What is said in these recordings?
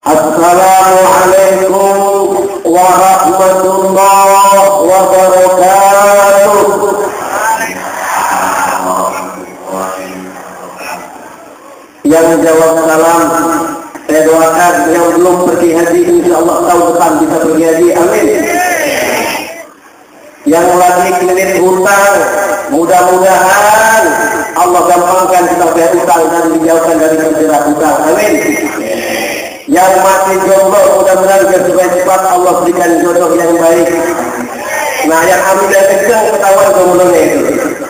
Assalamualaikum warahmatullahi wabarakatuh. Yang jawab salam, saya doakan yang belum pergi haji insyaallah tahun depan bisa pergi haji, amin. Yang lagi kredit hutang, mudah-mudahan Allah gampangkan kita bayar hutang dan dijauhkan dari penjara hutang, amin. Yang masih jomblo, mudah-mudahan cepat Allah berikan jodoh yang baik. Nah, yang amin dan kencang ketahuan jomblonya itu.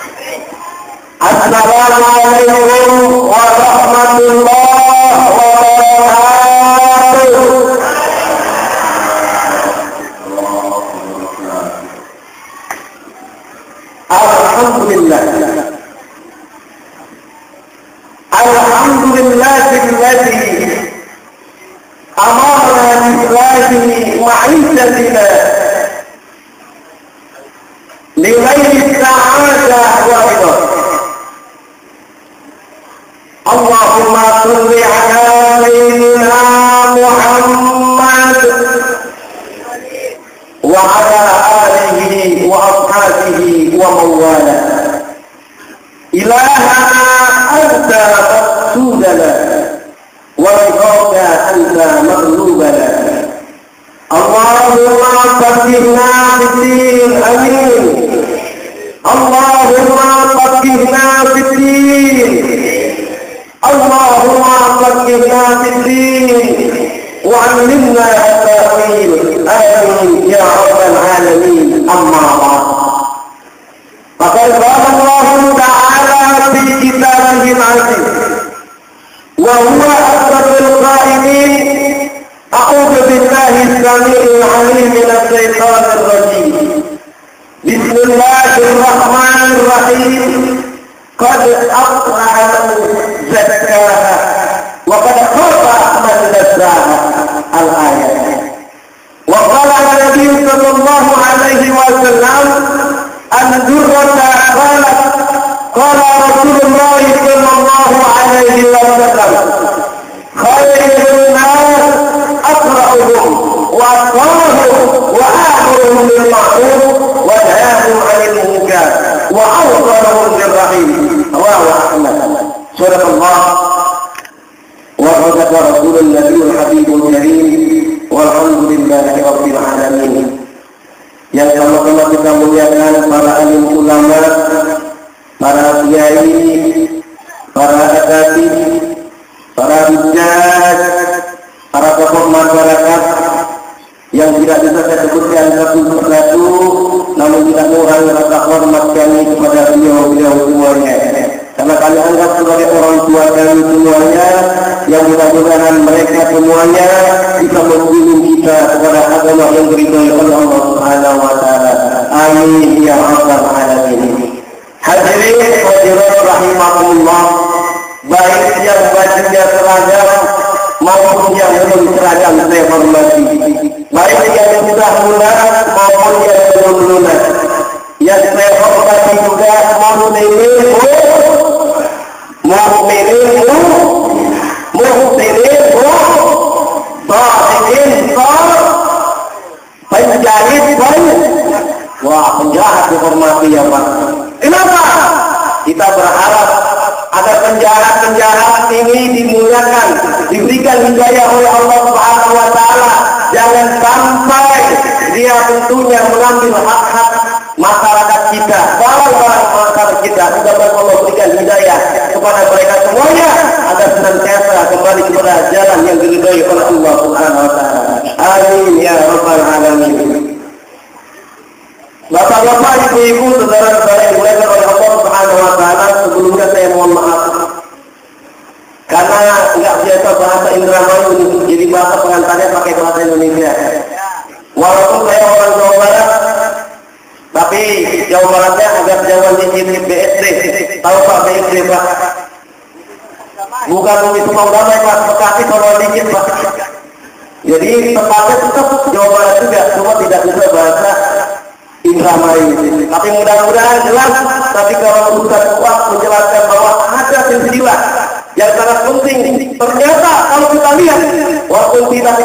Assalamualaikum warahmatullahi wabarakatuh. Alhamdulillah. Alhamdulillahilladzi amarna bi ma'isatina li ghairi sa'adah wa ridha. Allahumma shalli ala sayyidina Muhammad wa ala alihi wa ashabihi wa mawala. Ilahana anta maqsudana wa ridhaka anta maghlubana. Allahumma faqihna fid-din, amin. Allahumma faqihna fid-din. Allahumma faqihna fid-din wa 'allimna at-ta'wil, amin ya rabbal alamin. Amma ba'd. Faqad qala Allah ta'ala fi kitabihil 'aziz wa huwa asdaqul qa'ilin. A'udzu billahi as-sami'il 'alim minasy syaithanir rajim. Bismillahir rahmanir rahim. Qad aflaha man zakkaha wa qad khaba man dassaha. Al-ayat. Wa qala Nabi sallallahu alaihi wasallam an-durrata qalat qala Rasulullah sallallahu alaihi wasallam khairun nas aqra'uhum wa aqwamuhum wa a'muruhum bil ma'ruf wa nahahum 'anil munkar wa awsaluhum bir rahim. Rawahu Ahmad. Surah Allah wa sadaqa Rasulun Nabiyul Habibul Karim walhamdulillahi rabbil alamin. Yang sama-sama kita muliakan para alim ulama, para kiai, para akademik, para hujjah, para tokoh masyarakat yang tidak bisa saya sebutkan satu persatu, namun tidak mengurangi rasa hormat kami kepada beliau semuanya. Karena kami anggap sebagai orang tua kami semuanya, yang mudah-mudahan mereka semuanya bisa membimbing kita kepada agama yang diridhai oleh Allah Subhanahu wa taala. Amin ya rabbal alamin. Hadirin hadirat rahimakumullah, baik yang bajunya seragam maupun yang belum seragam saya hormati. Baik yang sudah lunas maupun yang belum lunas. Yang saya hormati juga wah, penjahat dihormati ya Pak. Kenapa? Kita berharap agar penjahat-penjahat ini dimuliakan, diberikan hidayah oleh Allah Subhanahu wa taala. Jangan sampai dia tentunya mengambil hak-hak masyarakat kita, barang-barang masyarakat kita. Mudah-mudahan Allah berikan hidayah kepada mereka semuanya agar senantiasa kembali kepada jalan yang diridhai oleh Allah Subhanahu wa taala. Amin ya rabbal alamin. Bapak-bapak, ibu-ibu, saudara-saudara yang dimuliakan oleh Allah Subhanahu wa taala, sebelumnya saya mohon maaf karena nggak biasa bahasa Indramayu, jadi bahasa pengantarnya pakai bahasa Indonesia. Walaupun saya orang Jawa Barat, tapi Jawa Baratnya agak jauhan dikit BSD. Tahu Pak BSD Pak? Bukan begitu mau damai Pak, Bekasi kalau dikit Pak. Jadi tempatnya tetap Jawa Barat juga, cuma tidak bisa bahasa Indramayu. Tapi mudah-mudahan jelas. Tapi kalau Ustaz kuat menjelaskan bahwa ada silsilah yang sangat penting. Ternyata kalau kita lihat, walaupun tidak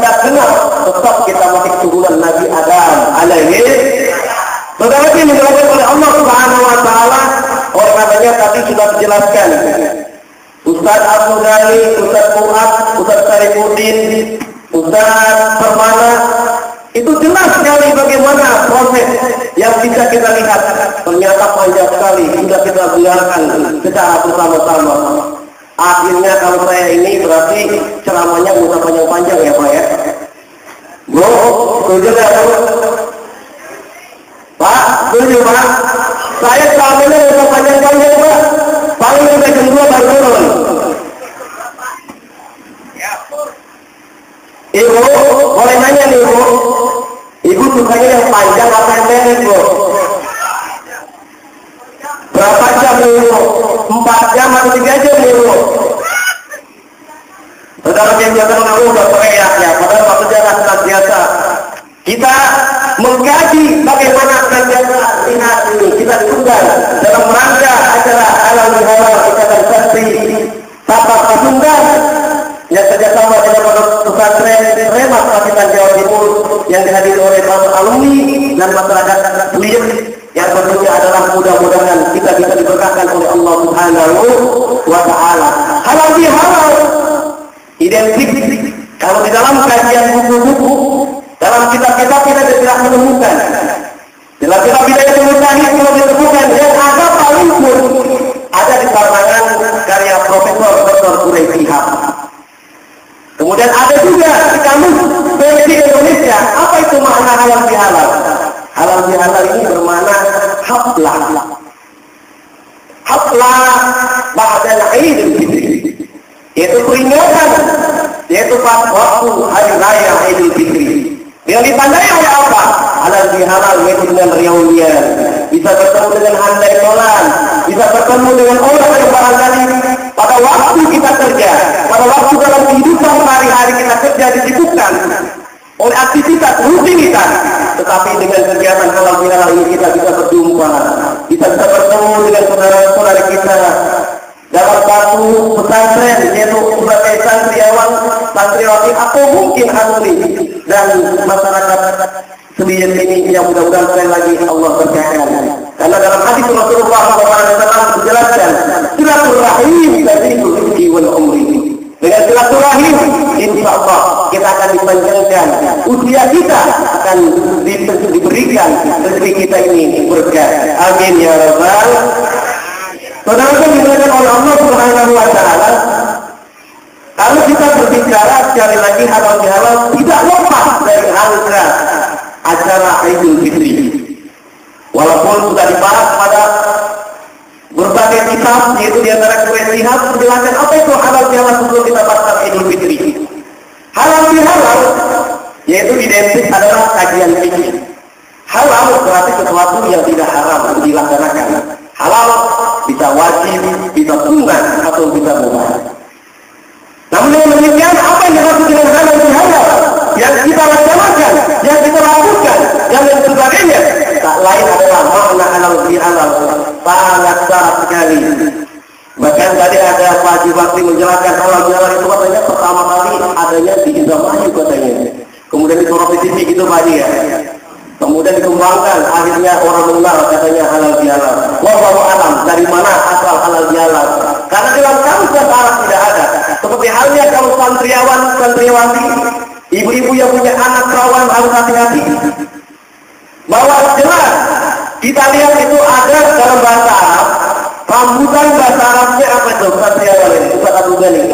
motif turunan Nabi Adam alaihi. Tetapi dijelaskan oleh Allah Subhanahu wa taala, oleh karenanya tadi sudah dijelaskan. Ustaz Abdul Ghani, Ustaz Fuad, Ustaz Sarifuddin, Ustaz Permana, itu jelas sekali bagaimana proses yang bisa kita lihat. Ternyata panjang sekali, sudah kita biarkan secara bersama-sama. Akhirnya kalau saya ini berarti ceramahnya bukan panjang-panjang ya Pak ya. Bro, setuju nggak Pak? Setuju Pak? Saya ceramahnya bukan panjang-panjang Pak. Paling sampai jam 2 baru turun. Ibu, boleh nanya nih Ibu. Ibu sukanya yang panjang apa yang pendek Bu? Berapa jam Ibu? 4 jam atau 3 jam Ibu? Saudara yang biasa mengaku udah teriak ya, padahal maksudnya senantiasa kita mengkaji bagaimana senantiasa lihat ini. Kita diundang dalam rangka acara halal bihalal ikatan santri Tapak Pasundan yang kerjasama dengan pesantren Remas Pacitan Jawa Timur yang dihadiri oleh para alumni dan masyarakat muslim yang tentunya adalah mudah-mudahan kita bisa diberkahkan oleh Allah Subhanahu wa taala. Halal bihalal identik kalau di dalam kajian buku-buku, dalam kitab-kitab kita tidak menemukan. Dalam kitab Bidayah Mujtahid kalau ditemukan yang ada paling pun ada di karangan karya Profesor Dr. Quraisy Shihab. Kemudian ada juga di kamus Poesi Indonesia. Apa itu makna halal bihalal? Halal bihalal ini bermakna haflah. Haflah ba'dal Idul Fitri. Yaitu peringatan, yaitu pas waktu hari raya Idul Fitri. Yang ditandai oleh apa? Halal bihalal, yaitu dengan reunian. Bisa bertemu dengan handai tolan, bisa bertemu dengan orang yang barangkali pada waktu kita kerja, pada waktu dalam kehidupan hari-hari kita kerja disibukkan oleh aktivitas rutinitas, tetapi dengan kegiatan halal bihalal ini kita bisa berjumpa, kita bisa bertemu dengan saudara-saudara kita dalam satu pesantren, yaitu sebagai santriwati atau mungkin alumni dan masyarakat sendiri ini yang mudah-mudahan sekali lagi Allah berkahi. Karena dalam hadis Rasulullah SAW menjelaskan silaturahim dari rezeki wal umri. Dengan silaturahim, insya Allah kita akan dipanjangkan usia kita, akan diberikan rezeki kita ini berkah. Amin ya rabbal. Saudara yang dimuliakan oleh Allah Subhanahu wa taala, kalau kita berbicara sekali lagi halal bihalal tidak lepas dari rangka acara Idul Fitri. Walaupun sudah dibahas pada berbagai kitab, yaitu di antara Quraisy Shihab menjelaskan apa itu halal bihalal sebelum kita bahas Idul Fitri. Halal bihalal yaitu identik adalah kajian fikih. Halal berarti sesuatu yang tidak haram dilaksanakan. Halal bisa wajib, bisa sunnah atau bisa mubah. Namun yang demikian, apa yang dimaksud dengan halal bihalal? Yang kita laksanakan, yang kita lakukan, dan lain sebagainya, tak lain adalah makna halal bihalal. Sangat syarat sekali. Bahkan tadi ada Pak Haji Bakri menjelaskan halal bihalal itu katanya pertama kali adanya di Indramayu katanya. Kemudian di Sorot TV gitu Pak Haji ya. Kemudian dikembangkan, akhirnya orang mengenal katanya halal bihalal. Wallahu alam, dari mana asal halal bihalal? Karena dalam kamus dan Arab tidak ada. Seperti halnya kalau santriwati, ibu-ibu yang punya anak perawan harus hati-hati. Bahwa jelas kita lihat itu ada dalam bahasa Arab. Rambutan bahasa Arabnya apa itu? Santriawan ini, bukan rambutan ini.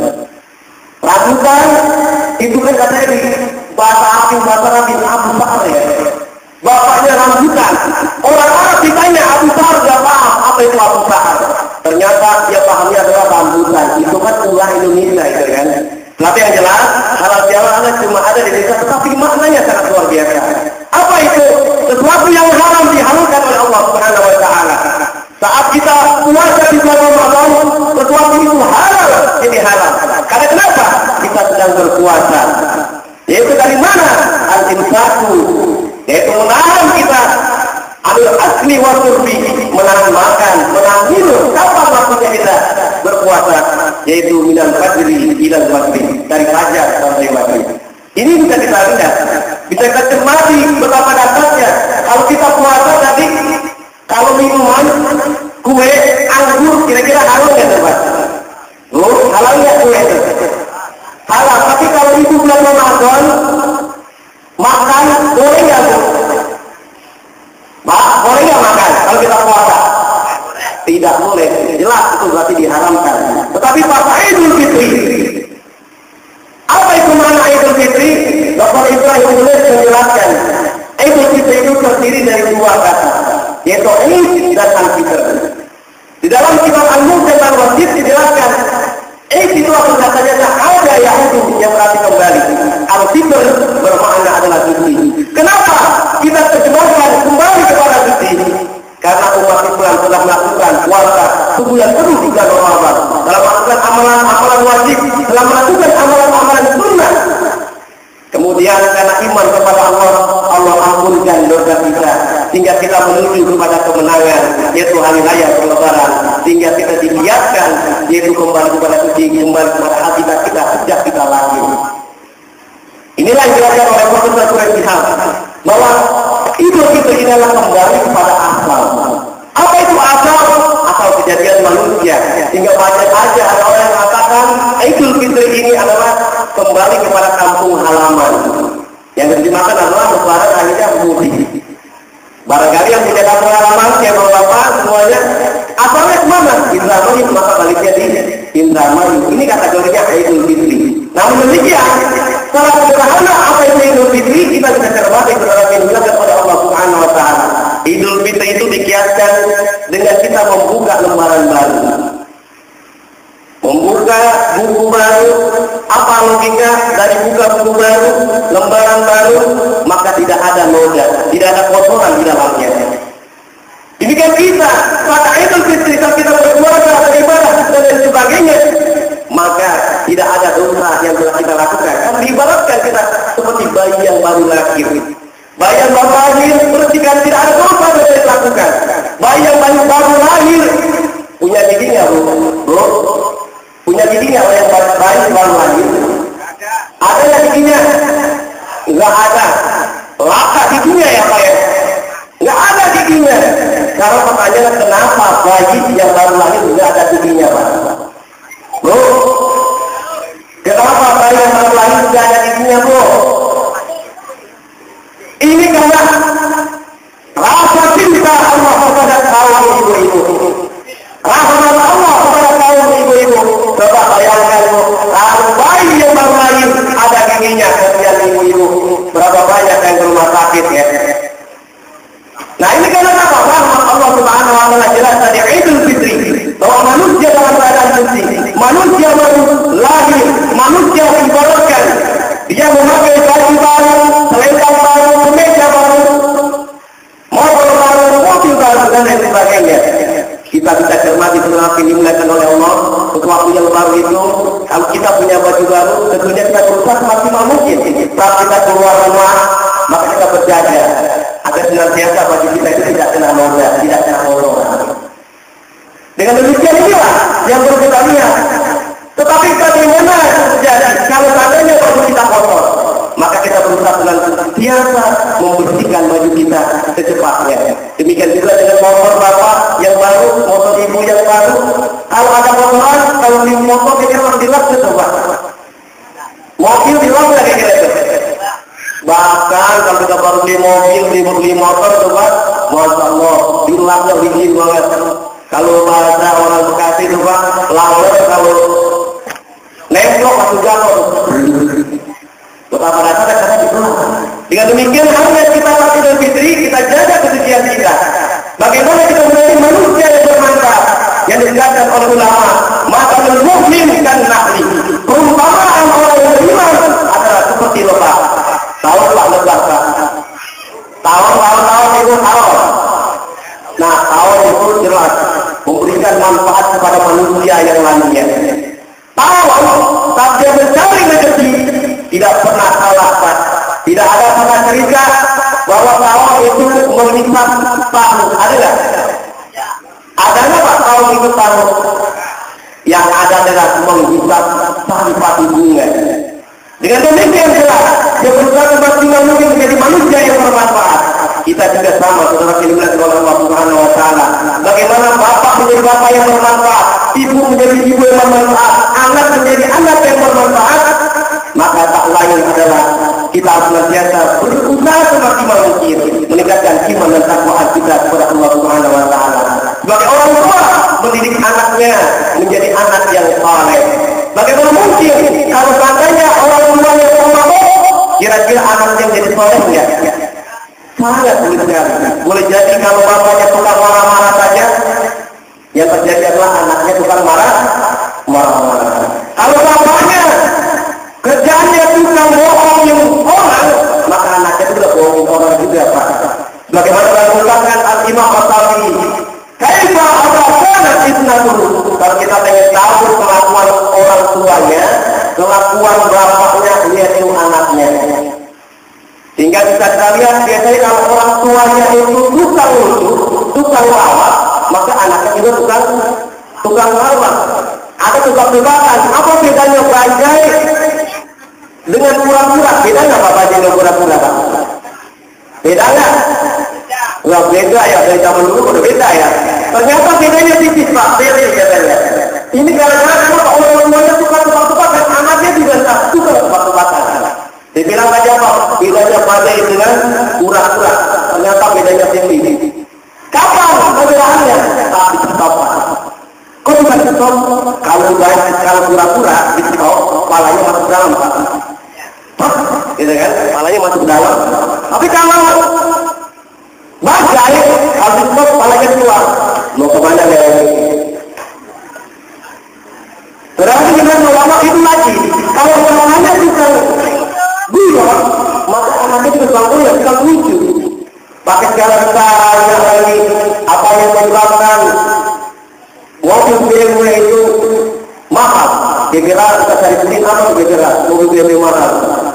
Rambutan itu kan katanya di bahasa Arab Abu Sa'ar ya. Bapaknya rambutan. Orang Arab ditanya Abu Sa'ar gak paham apa itu Abu Sa'ar. Ternyata dia pahamnya adalah rambutan. Itu kan ulah Indonesia itu kan. Tapi yang jelas halal bihalal cuma ada di Indonesia, tetapi maknanya sangat luar biasa. Apa itu? Sesuatu yang haram dihalalkan oleh Allah Subhanahu wa taala. Saat kita puasa di bulan Ramadan, sesuatu itu halal, jadi halal. Karena kenapa? Kita sedang berpuasa. Yaitu dari mana? Al-imsaku, yaitu menahan kita ambil asli wa surbi, menahan makan, menahan minum. Kapan waktunya kita berpuasa? Yaitu minal fajri ilal maghrib, dari fajar sampai maghrib. Ini bisa kita lihat bulan Ramadan makan boleh nggak Bu? Boleh nggak makan kalau kita puasa? Tidak boleh, jelas itu berarti diharamkan. Tetapi pada Idul Fitri, apa itu makna Idul Fitri? Dr. Ibrahim Nulis menjelaskan, Idul Fitri itu terdiri dari dua kata, yaitu Id dan Al-Fitr. Di dalam kitab Al-Mu'jam Al-Wasit dijelaskan, Id itu katanya ada Yahudi yang berarti kembali. Al-Fitr bermakna adalah suci. Kenapa kita terjemahkan kembali kepada suci? Karena umat Islam telah melakukan puasa sebulan penuh di bulan Ramadan, telah melakukan amalan-amalan wajib, telah melakukan amalan-amalan sunnah. Kemudian karena iman kepada Allah, Allah ampunkan dosa kita, sehingga kita menuju kepada kemenangan, yaitu hari raya Lebaran, sehingga kita dibiarkan, yaitu kembali kepada suci, kembali kepada hakikat kita sejak kita lahir. Inilah yang dilakukan oleh Profesor Quraish Shihab, bahwa Idul Fitri adalah kembali kepada asal. Apa itu asal? Asal kejadian manusia. Sehingga banyak aja ada orang yang mengatakan Idul Fitri ini adalah kembali kepada kampung halaman. Yang diterjemahkan adalah lebaran akhirnya mudik. Barangkali yang punya kampung halaman, yang bapak semuanya asalnya kemana? Indramayu, maka baliknya di Indramayu. Ini kategorinya Idul Fitri. Namun demikian, secara sederhana apa itu Idul Fitri, kita bisa cermati secara menjelaskan kepada Allah Subhanahu Wa Taala. Idul Fitri itu dikiaskan dengan kita membuka lembaran baru, membuka buku baru. Apa logika dari buka buku baru, lembaran baru? Maka tidak ada noda, tidak ada kotoran di dalamnya. Demikian kita, pada Idul Fitri kita berpuasa, beribadah dan lain sebagainya, maka tidak ada dosa yang telah kita lakukan. Karena diibaratkan kita seperti bayi yang baru lahir. Bayi yang baru lahir bersihkan, tidak ada dosa yang kita lakukan. Bayi yang baru lahir punya giginya, bro. Punya giginya oleh bayi baru lahir. Ada yang giginya? Enggak ada. Laka giginya ya Pak ya? Enggak ada giginya. Karena pertanyaan kenapa bayi yang baru lahir tidak ada giginya Pak? Bro, kenapa bayi yang baru lahir tidak ada giginya bro? Ini karena rasa cinta Allah kepada kaum ibu-ibu. Rahmat Allah kepada kaum ibu-ibu. Coba bayangkan kalau bayi yang baru lahir ada giginya, kemudian ibu-ibu berapa banyak yang ke rumah sakit ya? Nah ini karena apa? Rahmat Allah Subhanahu Wa Taala jelas tadi Idul Fitri, bahwa manusia dalam keadaan suci, manusia baru lahir, manusia diibaratkan dia memakai baju baru, selendang baru, kemeja baru, mobil baru, mobil baru dan lain sebagainya. Kita bisa cermati setelah dimulakan oleh Allah untuk waktu yang baru itu. Kalau kita punya baju baru, tentunya kita berusaha semaksimal mungkin. Saat kita keluar rumah, maka kita berjaga agar senantiasa baju kita itu tidak kena noda, tidak kena kotoran. Dengan demikian inilah yang perlu kita lihat. Tetapi bagaimana terjadi kalau seandainya baju kita kotor? Maka kita berusaha senantiasa membersihkan baju kita secepatnya. Demikian juga dengan motor bapak yang baru, motor ibu yang baru. Kalau ada kotoran, kalau di motor kita harus dilap coba. Mobil dilap lagi kira-kira. Bahkan kalau kita baru beli mobil, beli motor coba, masya Allah, dilapnya licin banget. Kalau bahasa orang Bekasi coba, lawer kalau nemplok atau jatuh. Betapa dasarnya karena itu. Dengan demikian hanya kita pada Idul Fitri, kita jaga kesucian kita. Bagaimana kita menjadi manusia yang bermanfaat, yang dijelaskan oleh ulama, maka mukmin dan nahli. Perumpamaan orang yang beriman adalah seperti lebah. Tahu tak lebah tak? Tahun itu tahun. Nah tahun itu jelas memberikan manfaat kepada manusia yang lainnya. Tahun saat dia mencari rezeki tidak pernah salah Pak. Tidak ada kata cerita bahwa tahun itu melipat paru. Ada nggak? Adanya Pak tahun itu paru. Yang ada adalah menghisap tanpa bunga. Dengan demikian jelas dia berusaha semaksimal mungkin menjadi manusia yang bermanfaat. Kita juga sama saudara kalimat oleh Allah Subhanahu Wa Taala. Bagaimana bapak menjadi bapak yang bermanfaat, ibu menjadi ibu yang bermanfaat, anak menjadi anak yang bermanfaat, maka tak lain kita harus senantiasa berusaha semaksimal mungkin meningkatkan iman dan takwaan kita kepada Allah Subhanahu wa taala. Sebagai orang tua mendidik anaknya menjadi anak yang saleh. Bagaimana mungkin kalau seandainya orang tuanya pemabuk, kira-kira anaknya jadi saleh enggak? Sangat sulit sekali. Boleh jadi kalau bapaknya tukang marah-marah saja, yang terjadi adalah anaknya tukang marah-marah. Kalau bapaknya kerjanya tukang bohongin orang, maka anaknya juga bohongin orang juga, Pak. Bagaimana mengungkapkan Al-Imam Al-Tafi, kaifa adakana isnatuhu, kalau kita pengen tahu kelakuan orang tuanya, kelakuan bapaknya, lihat itu anaknya. Sehingga bisa kita lihat biasanya kalau orang tuanya itu tukang lucu, tukang lawak, maka anaknya juga tukang lawak. Ada tebak-tebakan, apa bedanya bajai dengan kura-kura? Beda nggak Pak bajai dengan kura-kura, Pak? Beda nggak? Nggak beda ya, dari zaman dulu udah beda ya. Ternyata bedanya tipis Pak, beda katanya. Ini gara-gara kenapa orang tuanya tukang tebak-tebakan, anaknya juga tukang tebak-tebakan. Dibilang aja Pak, bedanya bajai dengan kura-kura. Ternyata bedanya tipis. Kapan perbedaannya? Tak diketahui. Kok bukan stop? Kalau kura-kura di stop, kepalanya masuk dalam, Pak. Gitu kan? Kepalanya masuk dalam. Tapi kalau bajai, kalau di stop, kepalanya keluar. Mau kemana ya? Berarti dengan ulama itu lagi. Kalau ulamanya bukan gula, maka anaknya juga bangkul ya, bukan lucu. Pakai segala cara lagi, apa yang menyebabkan mobil BMW itu mahal. Kira-kira kita cari beli apa kira-kira mobil BMW mahal?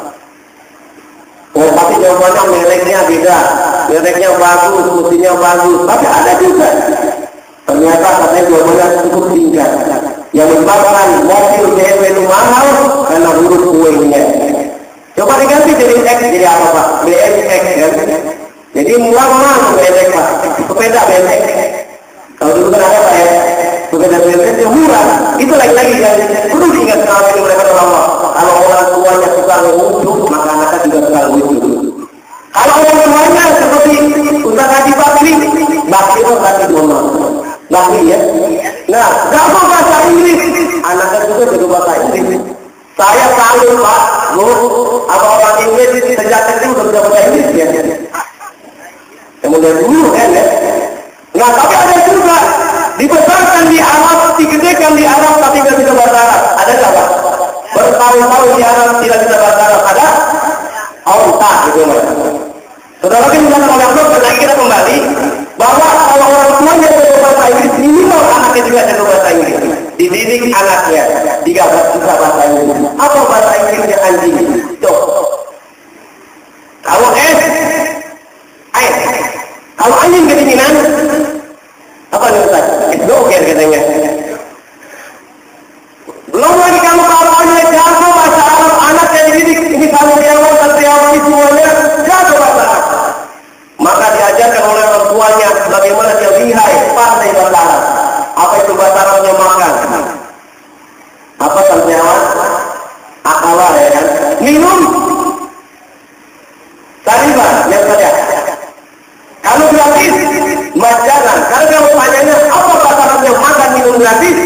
Oh, pasti jawabannya mereknya beda, mereknya bagus, mesinnya bagus. Tapi ada juga. Ternyata katanya jawabannya cukup tinggal. Yang menyebabkan mobil BMW itu mahal karena huruf kuenya. Coba diganti jadi X jadi apa Pak? BMX kan? Jadi murah mana BMX Pak? Sepeda BMX. Kalau dulu kan ada Pak ya? Sepeda BMX yang murah. Itu lagi-lagi kan? Perlu diingat sekali oleh mereka ulama. Kalau orang tuanya suka lucu, maka anaknya juga suka lucu. Kalau orang tuanya seperti Ustaz Haji Bakri itu berarti dua Bakri ya. Nah, kalau bahasa Inggris, anaknya juga jadi bahasa Inggris. Saya tahu Pak, apa orang Inggris sejak kecil sudah bahasa Inggris ya. Kemudian dulu kan ya. Nah, tapi ada juga dibesarkan di Arab, digedekan di Arab tapi tidak bisa bahasa Arab. Ada nggak Pak? Bertahun-tahun di Arab tidak bisa bahasa Arab. Ada? Oh, tak gitu Mas. Saudara kan juga oleh Allah karena kita kembali bahwa kalau orang tuanya bisa bahasa Inggris, minimal anaknya juga bisa bahasa Inggris. Dididik anaknya, bisa bahasa Inggris. Apa bahasa Inggrisnya anjing? Cok. Kalau air. Kalau anjing kedinginan, apa nih Ustaz? Doger katanya. Belum lagi kalau anaknya jago bahasa Arab, anaknya dididik ini kalau dia mau tertiawati semuanya, jago bahasa Arab. Maka diajarkan oleh orang tuanya bagaimana dia lihai pandai bahasa Arab. Apa itu bahasa Arabnya makan? Apa terjawab? Akala ya kan? Minum. Tariban yang saja. Kalau gratis, majalah. Karena kalau tanyanya apa bahasa Arabnya makan minum gratis?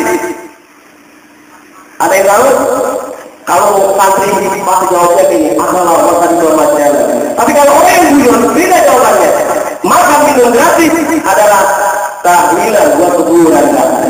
Ada yang tahu? Kalau santri pasti jawabnya gini, akala makan minum majalah. Tapi kalau orang yang guyon, beda jawabannya. Makan minum gratis adalah tahlilan buat kuburan.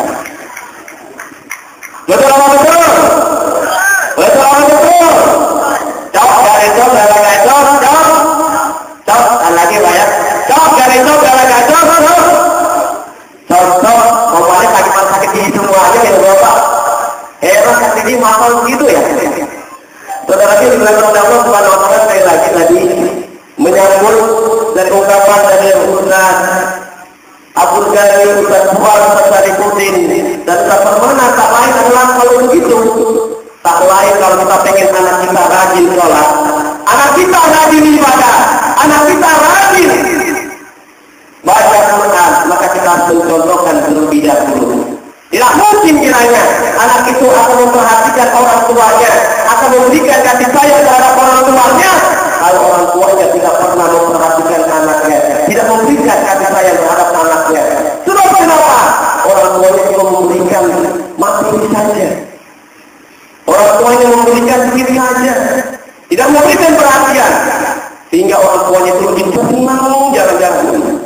Betul apa betul? Betul apa betul? Cok dari cok dari cok cok cok dan lagi banyak cok dari cok dari cok cok cok pokoknya sakit gigi semuanya ya Bapak. Heran sakit gigi mahal gitu ya. Saudara lagi dibilang oleh Allah Subhanahu wa taala sekali lagi tadi menyambut dari ungkapan dari Ustaz Abdul Ghani, Ustaz Bukhari, Ustaz Ikutin dan Ustaz Permana. Tak lain adalah kalau begitu, tak lain kalau kita pengen anak kita rajin sholat, anak kita rajin ibadah, anak kita rajin baca Quran, maka kita harus mencontohkan terlebih dahulu. Tidak mungkin kiranya anak itu akan memperhatikan orang tuanya, akan memberikan kasih sayang terhadap orang tuanya tidak pernah memperhatikan anaknya, tidak memberikan kasih sayang terhadap anaknya. Sebab kenapa? Orang tuanya cuma memberikan materi saja. Orang tuanya memberikan diri saja, tidak memberikan perhatian, sehingga orang tuanya itu lebih senang jalan-jalan,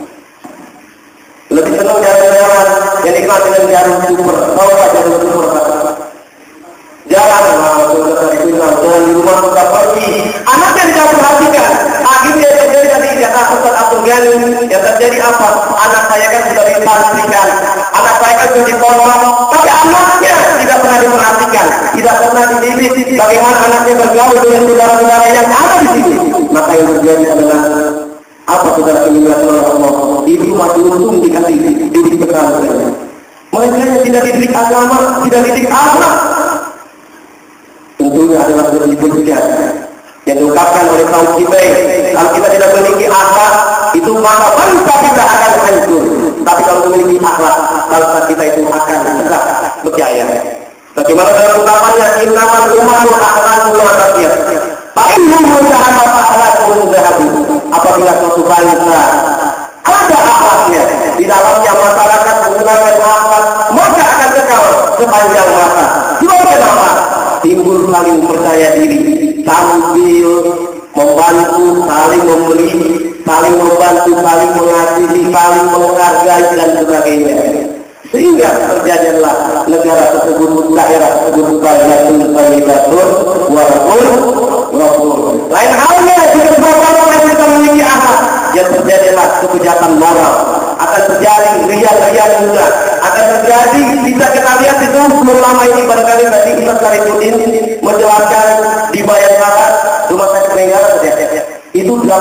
lebih senang jalan-jalan yang dikenal dengan jarum super. Tahu tak jarum super? Jalan di rumah sudah pergi, anaknya tidak perhatikan. Akhirnya terjadi tadi kata Ustaz Abdul Ghani, yang terjadi apa? Anak saya kan sudah dipastikan, anak saya kan sudah dipotong, tapi anaknya tidak pernah diperhatikan, tidak pernah dididik bagaimana anaknya bergaul dengan saudara-saudara yang ada di sini. Maka yang terjadi adalah apa, saudara ini oleh Allah? Ibu mati untung dikasih didik keterangan. Mereka yang tidak dididik agama, tidak dididik akhlak, tentunya adalah berliburkan yang diungkapkan oleh kaum kita. Kalau kita tidak memiliki akhlak, itu maka bangsa kita akan hancur. Tapi kalau memiliki akhlak, bangsa kita itu akan tegak berjaya. Bagaimana dalam ungkapannya, innamal umaru akhlaqul rabbiyah. Fa'inhum mutahammat akhlaqul zahabu. Apabila suatu bangsa ada akhlaknya, di dalamnya masyarakat menggunakan akhlak, maka akan kekal sepanjang masa. Sebab kenapa? Timbul saling percaya diri, sambil membantu, saling memberi, saling membantu, saling mengasihi, saling menghargai dan sebagainya. Sehingga terjadilah negara tersebut, daerah tersebut baldatun thayyibatun wa rabbul. Lain halnya jika sebuah kita memiliki akhlak, yang terjadilah kebijakan moral, akan terjadi ria-ria juga, akan terjadi, bisa kita lihat itu selama ini barangkali tadi kita Sarifudin menjelaskan di Bayangkara rumah sakit negara itu 18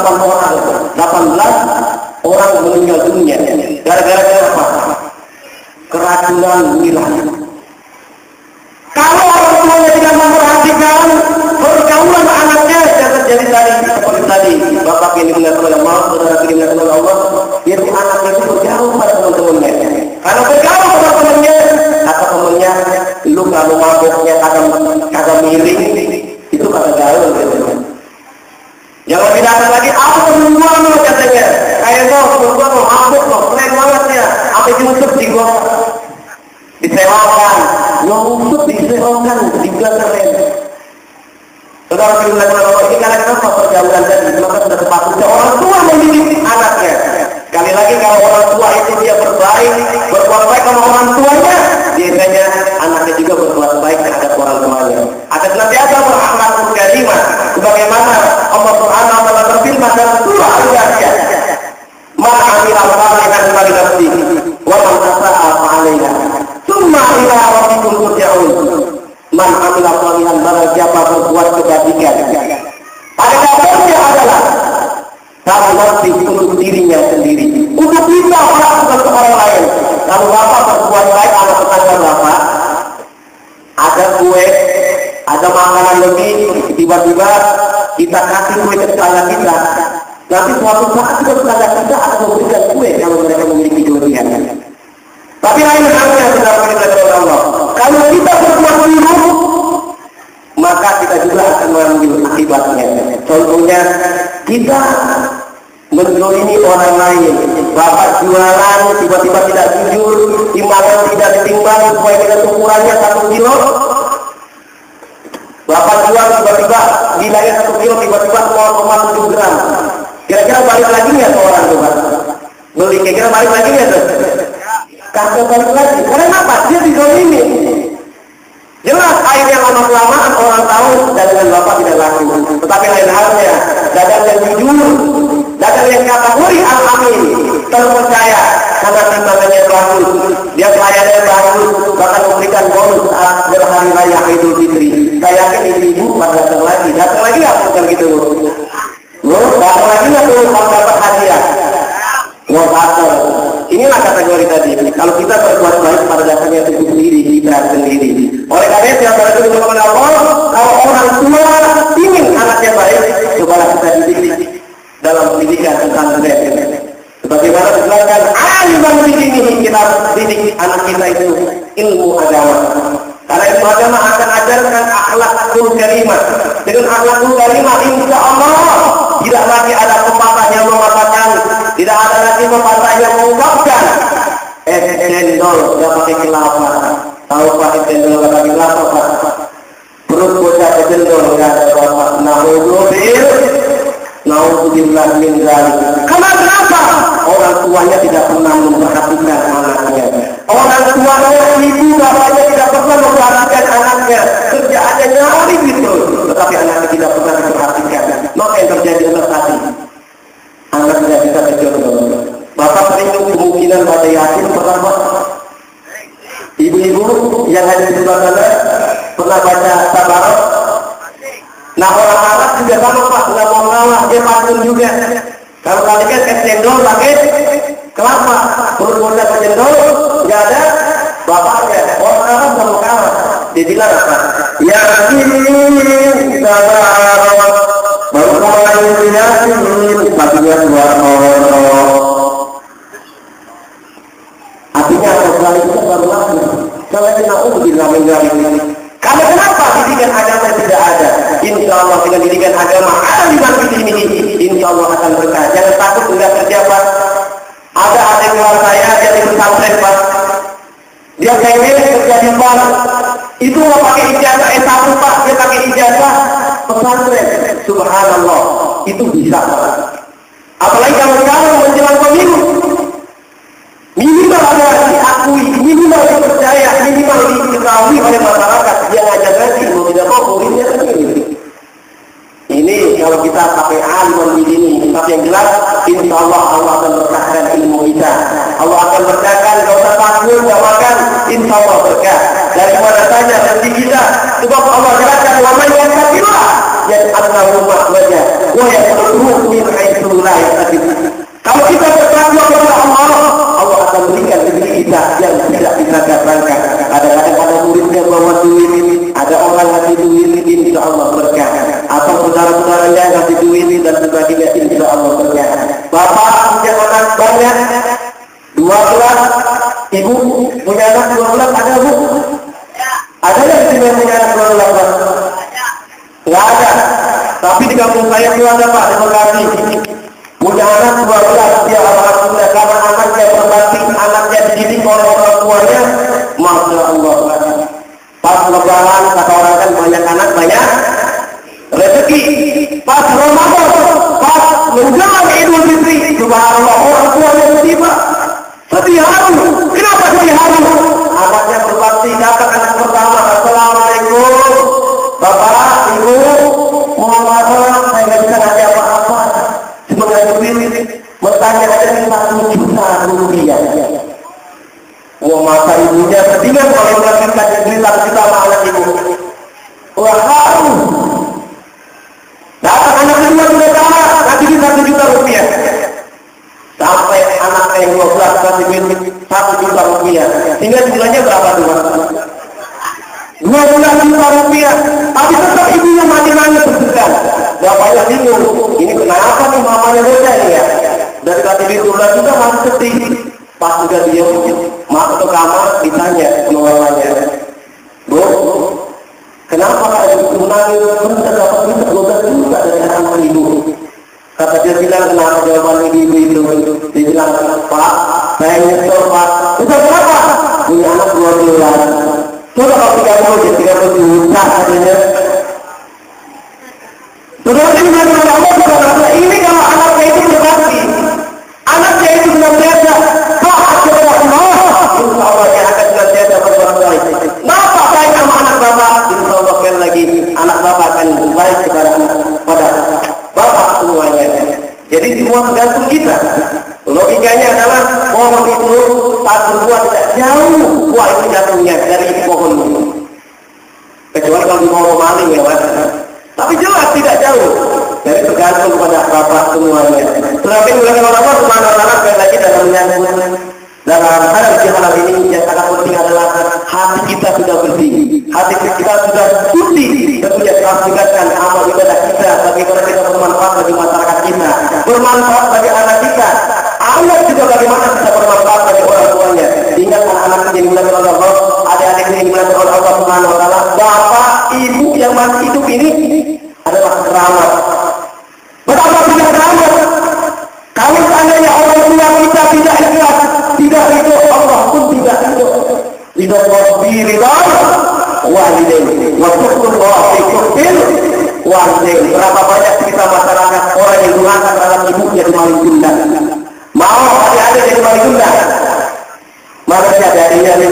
orang meninggal dunia gara-gara apa? Keracunan miras. Kalau orang tuanya tidak memperhatikan pergaulan anaknya, yang terjadi tadi seperti tadi bapak ini mengatakan Allah, saudara ini mengatakan Allah, yaitu anaknya itu bergaul pada teman-temannya. Kalau bergaul pada temannya, kata temannya, lu kalau mabuknya kagak miring, itu kagak gaul gitu. Yang lebih dasar lagi, aku perempuan lo katanya, kayak lo perempuan lo mabuk lo, keren banget ya, apa Yusuf di gua disewakan, Yusuf disewakan, juga keren. Saudara bilang kalau ini karena kenapa pergaulan tadi, maka sudah sepatutnya orang tua mendidik anaknya. Sekali lagi kalau orang tua itu dia berbuat baik sama orang tuanya, biasanya anaknya juga berbuat baik terhadap orang tuanya. Akan senantiasa berakhlakul karimah, sebagaimana Allah Subhanahu wa taala berfirman dalam surah Al-Jathiyah, "Man 'amila shalihan falinafsihi wa man asaa fa'alaiha, tsumma ila rabbikum turja'un." Man 'amila shalihan, barang siapa berbuat kebajikan, pada dasarnya adalah kamu nafsi untuk dirinya sendiri, untuk kita melakukan ke orang lain. Kalau bapak berbuat baik anak tetangga bapak, ada kue, ada makanan lebih, tiba-tiba kita kasih kue ke tetangga kita. Nanti suatu saat juga tetangga kita akan memberikan kue kalau mereka memiliki kelebihan. Tapi lain halnya sudah kita kepada Allah. Kalau kita berbuat buruk, maka kita juga akan mengambil akibatnya. Contohnya, kita menzalimi orang lain. Bapak jualan, tiba-tiba tidak jujur, timbangan tidak ditimbang sesuai dengan ukurannya 1 kilo. Bapak jual tiba-tiba nilainya 1 kilo, tiba-tiba 0,7 gram. Kira-kira balik lagi nggak seorang tuh, Pak? Beli kira-kira balik lagi nggak tuh? Kagak balik lagi. Karena apa? Dia dizalimi. Jelas air yang lama-kelamaan orang tahu dagangan bapak tidak laku. Tetapi lain halnya, dagang yang jujur, dagang yang kategori al-amin, terpercaya karena timbangannya bagus, dia pelayanannya bagus, bahkan memberikan bonus saat berhari raya Idul Fitri. Saya yakin ibu pada datang lagi apa bukan gitu? Datang lagi nggak tuh kalau dapat hadiah? Datang. Inilah kategori tadi. Kalau kita berbuat baik pada dasarnya itu sendiri, kita sendiri. Oleh karena itu yang berarti kepada Allah, kalau orang tua ingin anaknya baik, cobalah kita didik dalam pendidikan tentang pesantren. Sebagaimana dijelaskan, aliman ini kita didik anak kita itu ilmu agama. Karena ilmu agama akan ajarkan akhlakul karimah. Dengan akhlakul karimah, insya Allah tidak lagi ada Tapi pepatahnya mengungkapkan es cendol nggak pakai kelapa. Tahu Pak, es cendol nggak pakai kelapa Pak? Perut bocah es cendol nggak ada bapak. Naudzubillah min dzalik. Karena kenapa? Orang tuanya tidak pernah memperhatikan anaknya. Orang tuanya, ibu bapaknya tidak pernah memperhatikan anaknya. Kerjaannya nyari gitu, tetapi anaknya tidak pernah diperhatikan. Maka yang terjadi adalah tadi, anak tidak bisa tercontoh. Bapak sering kemungkinan pada yakin pertama. Ibu-ibu yang ada di sebelah sana pernah baca tabarok. Nah orang Arab juga sama Pak, nggak mau ngalah, dia pantun juga. Kalau kali kan es cendol pakai kelapa, perut bocah es cendol nggak ada bapaknya. Orang Arab nggak mau kalah, dia bilang apa? Ya ini tabarok, baru mulai yakin, patinya keluar orang. Artinya kembali itu baru lagi. Kalau kita bilang menjadi. Karena kenapa didikan agama tidak ada? Insya Allah dengan didikan agama ada di sini. Insya Allah akan berkah. Jangan takut enggak kerja Pak. Ada adik keluar saya jadi pesantren Pak. Dia pengen kerja di bank. Itu nggak pakai ijazah S1 Pak. Dia pakai ijazah pesantren. Subhanallah. Itu bisa Pak. Apalagi kalau sekarang menjelang pemilu. Minimal ada diakui, minimal dipercaya, minimal diketahui oleh masyarakat. Dia ngajak ngaji, mau tidak mau muridnya kan ini. Ini kalau kita pakai alim di sini, tapi yang jelas, insya Allah Allah akan berkahkan ilmu kita. Allah akan berkahkan, kalau kita takut, nggak makan, insya Allah berkah. Dari mana saja rezeki kita, sebab Allah jelaskan wama yang kafirah, dan annahu mahwajah, wa yaqulu min haitsu la yahtasib. Kalau kita bertakwa kepada Allah, Allah akan berikan rezeki kita yang tidak bisa disangka. Kadang-kadang ada muridnya bawa duit, ada orang ngasih duit, insya Allah berkah. Atau saudara-saudaranya ngasih duit dan sebagainya, insya Allah berkah. Bapak punya anak banyak, 12, ibu punya anak 12, ada Bu? Ada yang punya anak 12? Nggak ada. Tapi di kampung saya itu ada Pak, di Bekasi. Punya anak 12, dia alhamdulillah karena anaknya berbakti, anaknya dididik oleh orang tuanya, masya Allah. Pas lebaran kata orang kan banyak anak banyak rezeki. Pas Ramadan, pas menjelang Idul Fitri, subhanallah orang tuanya sedih Pak, sedih haru. Kenapa sedih haru? Anaknya berbakti, kata anak pertama, assalamualaikum, bapak, ibu, mohon maaf, saya nggak bisa ngasih apa-apa. Bertanya ada 1 juta rupiah. Wah masa ibunya sedihkan kalau melakukan cerita kita sama anak ibu. Wah haru. Datang anak kedua sudah kalah, nanti 1 juta rupiah. Sampai anak yang 12 kasih duit 1 juta rupiah. Sehingga jumlahnya berapa tuh? 12 juta rupiah. Tapi tetap ibunya mati nangis berdekat. Bapaknya bingung, ini kenapa nih mamanya bocah ini ya? Dari tadi 12 juga masih sedih. Pas juga dia masuk ke kamar, ditanya sama mamanya, Bu, kenapa ibu nangis? Benar dapat duit 12 juta dari anak ibu. Kata dia bilang, kenapa jawaban ibu itu? Dia bilang, Pak, saya nyesel Pak. Itu berapa? Punya anak 12. Coba kalau 30 juta katanya. Saudara ini kalau anaknya itu berbakti, anaknya itu senantiasa taat kepada Allah, insya Allah dia akan senantiasa berbuat baik. Bapak baik sama anak bapak, insya Allah sekali lagi anak bapak akan baik kepada bapak semuanya. Jadi semua tergantung kita. Logikanya adalah pohon itu saat berbuah tidak jauh buah itu jatuhnya dari pohon itu. Kecuali kalau mau maling ya Mas. Tapi jelas tidak jauh. Jadi tergantung pada bapak semuanya. Tetapi mulai orang-orang Subhanahu wa taala sekali lagi dalam menyambut dalam hal ini yang sangat penting adalah hati kita sudah bersih, hati kita sudah suci, tentunya pastikan amal ibadah kita bagaimana kita bermanfaat bagi masyarakat kita, bermanfaat bagi anak kita, anak juga bagaimana kita bermanfaat bagi orang tuanya. Ingat anak-anak yang dimuliakan oleh Allah, adik-adik yang dimuliakan oleh Allah Subhanahu wa taala, bapak, ibu yang masih hidup ini adalah keramat. Betapa tidak keramat kalau seandainya orang tua kita walidain wa tuqullahu fi kullin walidain. Berapa banyak kita masyarakat orang yang durhaka terhadap ibunya di maling bunda. Mau ada di maling bunda. Maka dari yang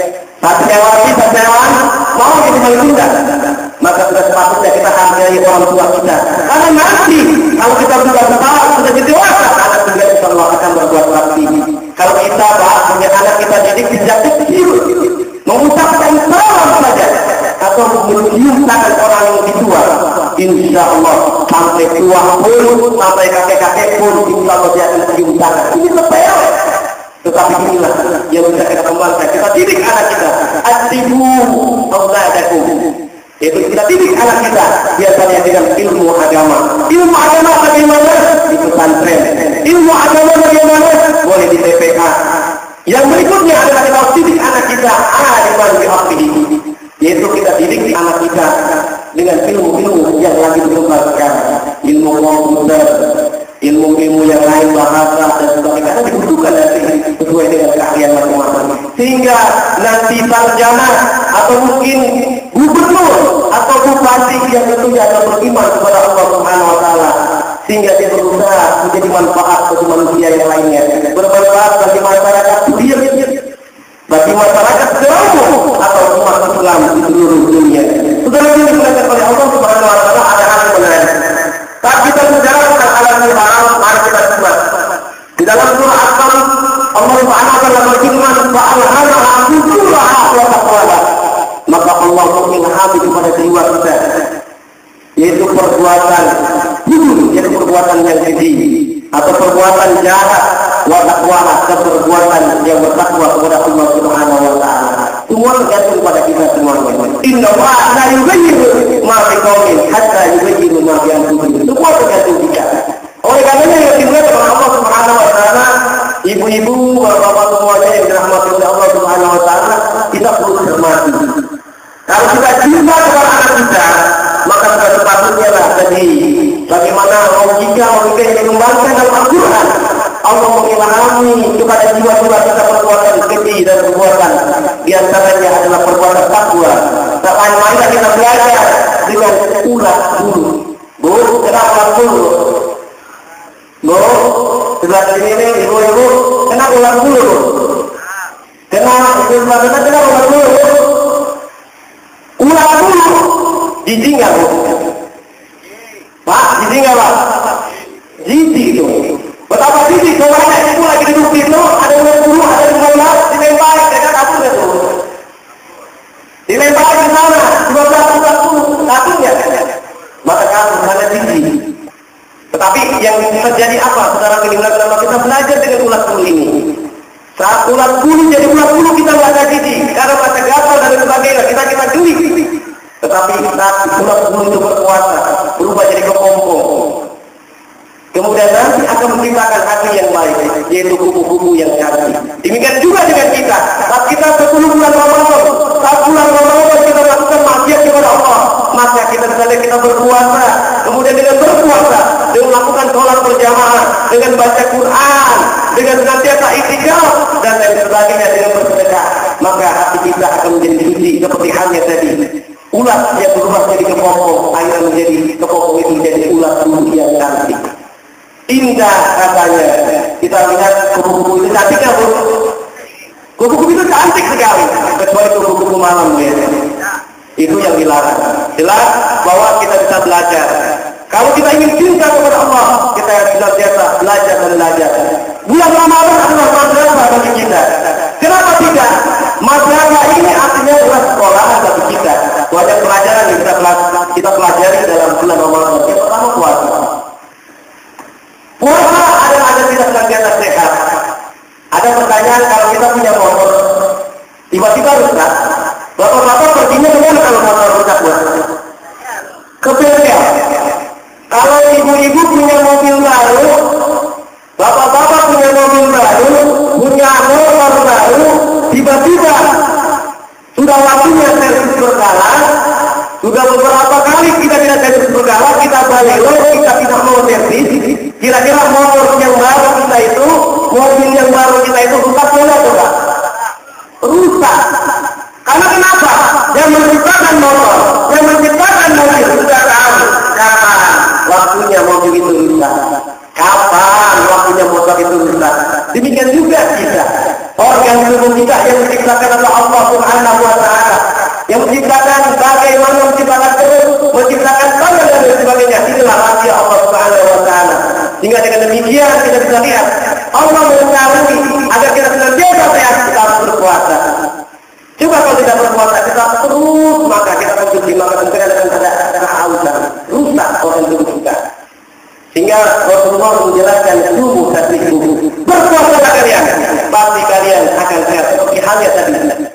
Satyawan mau jadi maling bunda. Maka sudah sepatutnya kita hargai orang tua kita. Karena nanti kalau kita sudah besar, sudah jadi dewasa, anak juga insya Allah akan berbuat bakti. Kalau kita punya anak kita didik sejak kecil, mengucapkan salam saja atau mencium tangan orang yang lebih tua, insya Allah sampai tua pun, sampai kakek-kakek pun, insya Allah dia akan cium tangan. Ini sepele. Tetapi inilah yang bisa kita kembangkan. Kita didik anak kita. Atibu auladakum. Itu kita didik anak kita biasanya dengan ilmu agama. Ilmu agama bagaimana? Di pesantren. Ilmu agama bagaimana? Boleh di TPK. Yang berikutnya adalah kita didik anak kita aliman bi haqqihi. Yaitu kita didik anak kita dengan ilmu-ilmu yang lagi berkembang. Ilmu komputer, ilmu-ilmu yang lain, bahasa dan sebagainya, karena dibutuhkan nanti sesuai dengan keahlian masing-masing. Sehingga nanti sarjana atau mungkin gubernur atau bupati yang tentunya akan beriman kepada Allah Subhanahu wa taala, sehingga dia berusaha menjadi manfaat bagi manusia yang lainnya, bermanfaat bagi masyarakat dia, bagi masyarakat seluruh atau umat Islam di seluruh dunia. Saudara yang dimuliakan oleh Allah Subhanahu wa taala, ada hal yang menarik. Saat kita bicara tentang halal haram, mari kita simak. Di dalam surah Al-Qamar, Allah Subhanahu wa taala berfirman, "Fa'alhamaha fujuraha wa taqwaha." Maka Allah mengilhami kepada jiwa kita, yaitu perbuatan buruk, yaitu perbuatan yang keji, atau perbuatan jahat, wa taqwaha, perbuatan yang bertakwa kepada Allah Subhanahu wa taala. Semua tergantung pada kita semuanya. Inna Allaha la yughayyiru ma biqaumin hatta yughayyiru ma bi anfusihim. Semua tergantung kita. Oleh karenanya yang dimuliakan oleh Allah Subhanahu wa taala, ibu-ibu, bapak-bapak semuanya yang dirahmati oleh Allah Subhanahu wa taala, kita perlu cermati. Kalau kita cinta kepada anak kita, maka sudah sepatutnya lah jadi bagaimana logika yang dikembangkan dalam Al-Quran. Allah mengilhami kepada jiwa-jiwa kita perbuatan keji dan perbuatan. Di antaranya adalah perbuatan takwa. Tak main-main kita belajar dengan ulas dulu. Bu, kenapa ulas dulu? Bu, sebelah sini ibu-ibu, kenapa ulas dulu? Kenapa ulas dulu? Ulas dulu. Jijik nggak bu? Pak, jijik nggak pak? Jijik itu. Betapa jijik kalau anak ibu lagi duduk itu, ada ulas dulu, ada ulas dilempar, mereka kabur nggak tuh? Dilempar ke sana, 12 ulas dulu, kabur nggak? Maka kabur karena jijik. Tetapi yang terjadi apa? Secara kelima kita belajar dengan ulas dulu ini. Saat ulas dulu jadi ulas dulu kita nggak ada jijik, karena masa gatal dan sebagainya kita geli. Tetapi saat ulas dulu itu berkuasa, berubah jadi kepompong. Kemudian nanti akan menciptakan hati yang baik, yaitu kubu-kubu yang cantik. Demikian juga dengan kita. Saat kita 10 bulan Ramadan, saat bulan Ramadan kita lakukan maksiat kepada Allah, maka kita berpuasa. Kemudian dengan berpuasa, dengan melakukan sholat berjamaah, dengan baca Quran, dengan senantiasa itikaf dan lain sebagainya, dengan bersedekah, maka hati kita akan menjadi suci seperti halnya tadi. Ulas yang berubah jadi kepompong, akhirnya menjadi kepompong itu menjadi ulas yang cantik. Indah katanya. Kita lihat kupu-kupu itu cantik ya bu? Kupu-kupu itu cantik sekali, kecuali kupu-kupu malam ya. Itu yang dilarang. Jelas bahwa kita bisa belajar. Kalau kita ingin cinta kepada Allah, kita biasa belajar dan belajar. Bulan Ramadan adalah madrasah bagi kita. Kenapa tidak? Madrasah ini artinya adalah sekolah bagi kita. Banyak pelajaran yang kita pelajari dalam bulan Ramadan. Yang pertama puasa. Puasa adalah ada tidak senantiasa sehat. Ada pertanyaan, kalau kita punya motor, tiba-tiba rusak. Bapak-bapak perginya kemana kalau motor rusak buat? Ke bengkel. Kalau ibu-ibu punya mobil baru, bapak-bapak punya mobil baru, punya motor baru, tiba-tiba sudah waktunya servis berkala. Sudah beberapa kali kita tidak servis berkala, kita balik, kita tidak mau servis. Kira-kira motor yang baru kita itu, mobil yang baru kita itu rusak boleh atau tidak? Rusak. itu rusak? Kapan waktunya motor itu rusak? Demikian juga kita. Organ tubuh kita yang diciptakan oleh Allah Subhanahu wa Ta'ala, yang menciptakan bagaimana menciptakan terus, menciptakan tangan dan sebagainya. Inilah rahasia Allah Subhanahu wa Ta'ala. Sehingga dengan demikian kita bisa lihat Allah mengetahui agar kita senantiasa sehat, kita harus berpuasa. Coba kalau tidak berpuasa, kita terus maka kita konsumsi makanan dengan ada kehausan, rusak organ tubuh kita. Sehingga Rasulullah menjelaskan tubuh hati tubuh. Berpuasalah kalian, pasti kalian akan sehat. Seperti halnya tadi.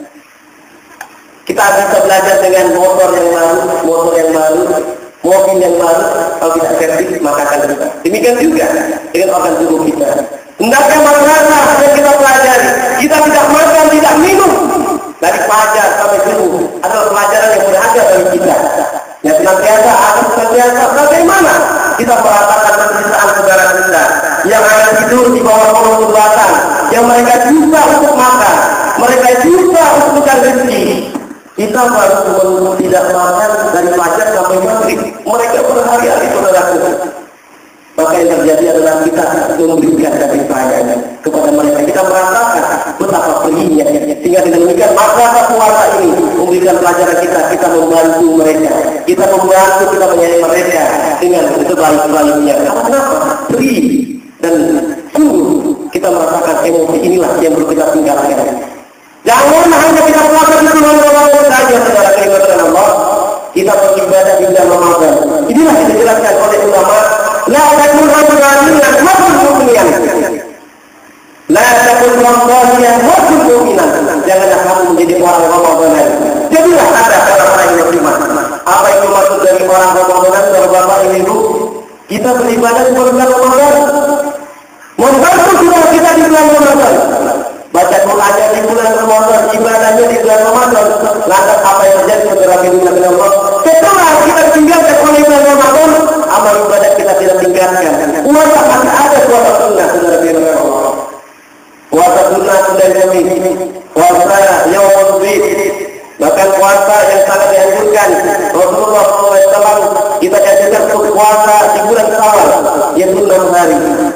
Kita bisa belajar dengan motor yang baru, mobil yang baru. Kalau tidak servis maka akan rusak. Demikian juga dengan organ tubuh kita. Hendaknya madrasah yang kita pelajari, kita tidak makan, tidak minum dari fajar sampai subuh adalah pelajaran yang berharga bagi kita. Yang senantiasa bagaimana kita merasakan penderitaan saudara kita yang ada tidur di bawah kolong jembatan, yang mereka susah untuk makan, mereka susah untuk mencari rezeki. Kita baru tidak makan dari fajar sampai maghrib, mereka berhari-hari saudaraku. Maka yang terjadi adalah kita memberikan dari sayangnya kepada mereka. Kita merasakan betapa perihnya. Sehingga dengan demikian masa puasa ini memberikan pelajaran kita membantu mereka. Kita membantu, kita menyayangi mereka dengan sebaik-baiknya. Kenapa? Perih dan sungguh kita merasakan emosi inilah yang perlu kita tinggalkan. Jangan hanya kita puasa di bulan Ramadan saja, saudara kalimat Allah. Kita beribadah di bulan Ramadan. Inilah yang dijelaskan oleh ulama. La takun rabbaniyan hakul mu'minan. La takun rabbaniyan hakul mu'minan. Janganlah kamu menjadi orang Ramadan. Jadilah ada orang-orang yang beriman. Apa itu maksud dari orang Ramadan? Bapak Ibu, kita beribadah di bulan Ramadan. Membantu kita di bulan Ramadan. Baca Qur'annya di bulan Ramadan, ibadahnya di bulan Ramadan. Lantas apa yang terjadi saudara dengan Allah? Setelah kita tinggalkan oleh bulan Ramadan, amal ibadah kita tidak tinggalkan. Puasa masih ada puasa sunnah saudara dengan Allah. Puasa sunnah sudah kami. Puasa yaumul bid. Bahkan puasa yang sangat dianjurkan Rasulullah SAW kita dianjurkan untuk puasa di bulan Syawal, yaitu 6 hari.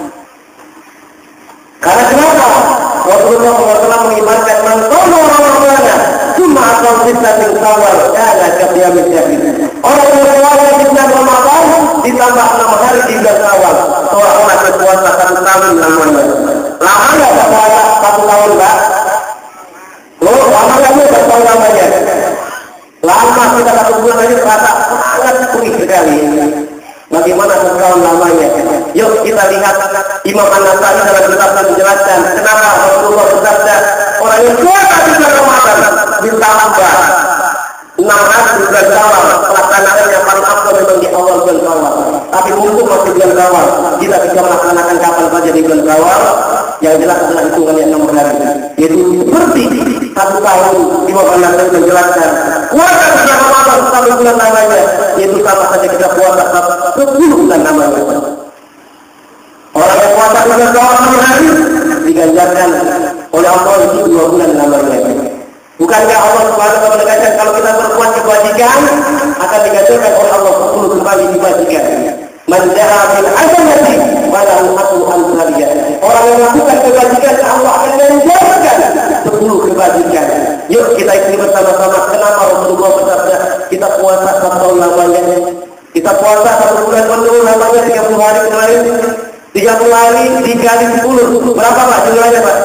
Karena kenapa? Rasulullah SAW mengibarkan mengkono Ramadana cuma asal kita tingkawal karena kebiamin jahil. Orang yang berpuasa di bulan Ramadan ditambah 6 hari di bulan Syawal. Seorang berpuasa 1 tahun namanya. Lama nggak berpuasa 1 tahun, Pak? Lama nggak berpuasa namanya? Lama kita 1 bulan aja terasa sangat perih sekali. Bagaimana 1 tahun lamanya? Yuk kita lihat Imam An-Nasai dalam kitabnya menjelaskan kenapa Rasulullah bersabda orang yang puasa di bulan Ramadan ditambah 6 hari di bulan Syawal. Pelaksanaan yang paling afdal memang di awal bulan Syawal. Tapi mumpung masih bulan Syawal, kita bisa melaksanakan kapan saja di bulan Syawal. Yang jelas adalah hitungan yang 6 hari. Yaitu seperti 1 tahun Imam An-Nasai menjelaskan puasa di bulan Ramadan 1 bulan namanya, yaitu sama saja kita puasa 10 bulan namanya. Orang yang puasa di bulan Syawal 6 hari diganjarkan oleh Allah itu 2 bulan namanya. Bukankah Allah Subhanahu wa Ta'ala menegaskan kalau kita berbuat kebajikan akan diganjarkan oleh Allah 10 kembali kebajikan. Man ja'a bil hasanati falahu asru amsalha. Orang yang melakukan kebajikan Allah akan menganjarkan 10 kebajikan. Yuk kita ikuti bersama-sama kenapa Rasulullah bersabda kita puasa 1 tahun lamanya. Kita puasa 1 bulan penuh namanya 30 hari kemarin. 30 hari dikali 10 berapa Pak jumlahnya Pak?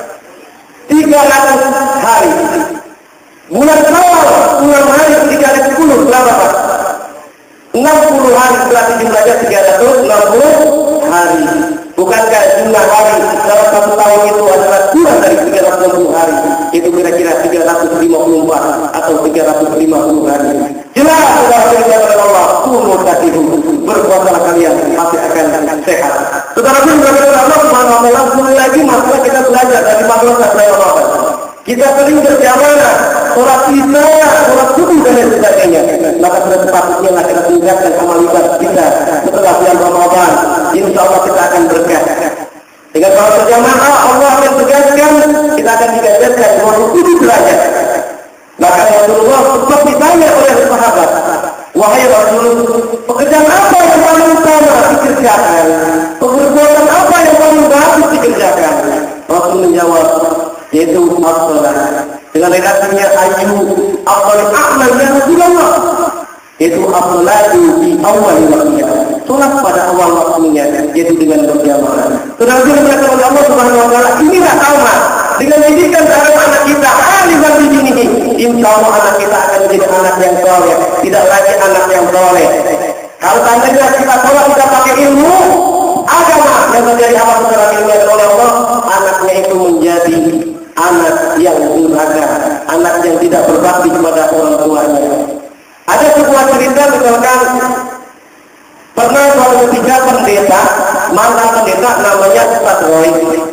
300 hari. Bulan Syawal 6 hari dikali 10 berapa Pak? 60 hari berarti jumlahnya 360 hari. Bukankah jumlah hari dalam 1 tahun itu adalah kurang dari 360 hari? Itu kira-kira 354 atau 350 hari. Jelas sudah diberikan oleh Allah. Umur katibu berpuasalah kalian pasti akan sehat. Tetapi bagaimana Allah Subhanahu wa Ta'ala sekali lagi masalah kita belajar dari madrasah Ramadan. Kita sering berjamaah, sholat isya, sholat subuh dan lain sebagainya. Maka sudah sepatutnya kita tingkatkan amal ibadah kita setelah bulan Ramadan. Insya Allah kita akan berkah. Dengan sholat berjamaah Allah akan tegaskan kita akan digajarkan 27 derajat. Maka Rasulullah sempat ditanya oleh sahabat, wahai Rasul, pekerjaan apa yang paling utama? Pikir dikerjakan? Perbuatan apa yang paling bagus dikerjakan? Rasul menjawab, yaitu as-salat. Dengan redaksinya ayu afdal a'mal ya Rasulullah, yaitu as-salatu di awal waktunya. Salat pada awal waktunya, yaitu dengan berjamaah. Tetapi berkata oleh Allah Subhanahu wa taala, inilah sama dengan menjadikan terhadap anak kita alim di sini. Insya Allah anak kita akan menjadi anak yang soleh, tidak lagi anak yang soleh. Kalau tandanya kita sholat tidak pakai ilmu agama yang menjadi apa secara ilmiah oleh Allah, anaknya itu menjadi anak yang durhaka, anak yang tidak berbakti kepada orang tuanya. Ada sebuah cerita misalkan pernah suatu ketika pendeta, mantan pendeta namanya Ustaz Roy.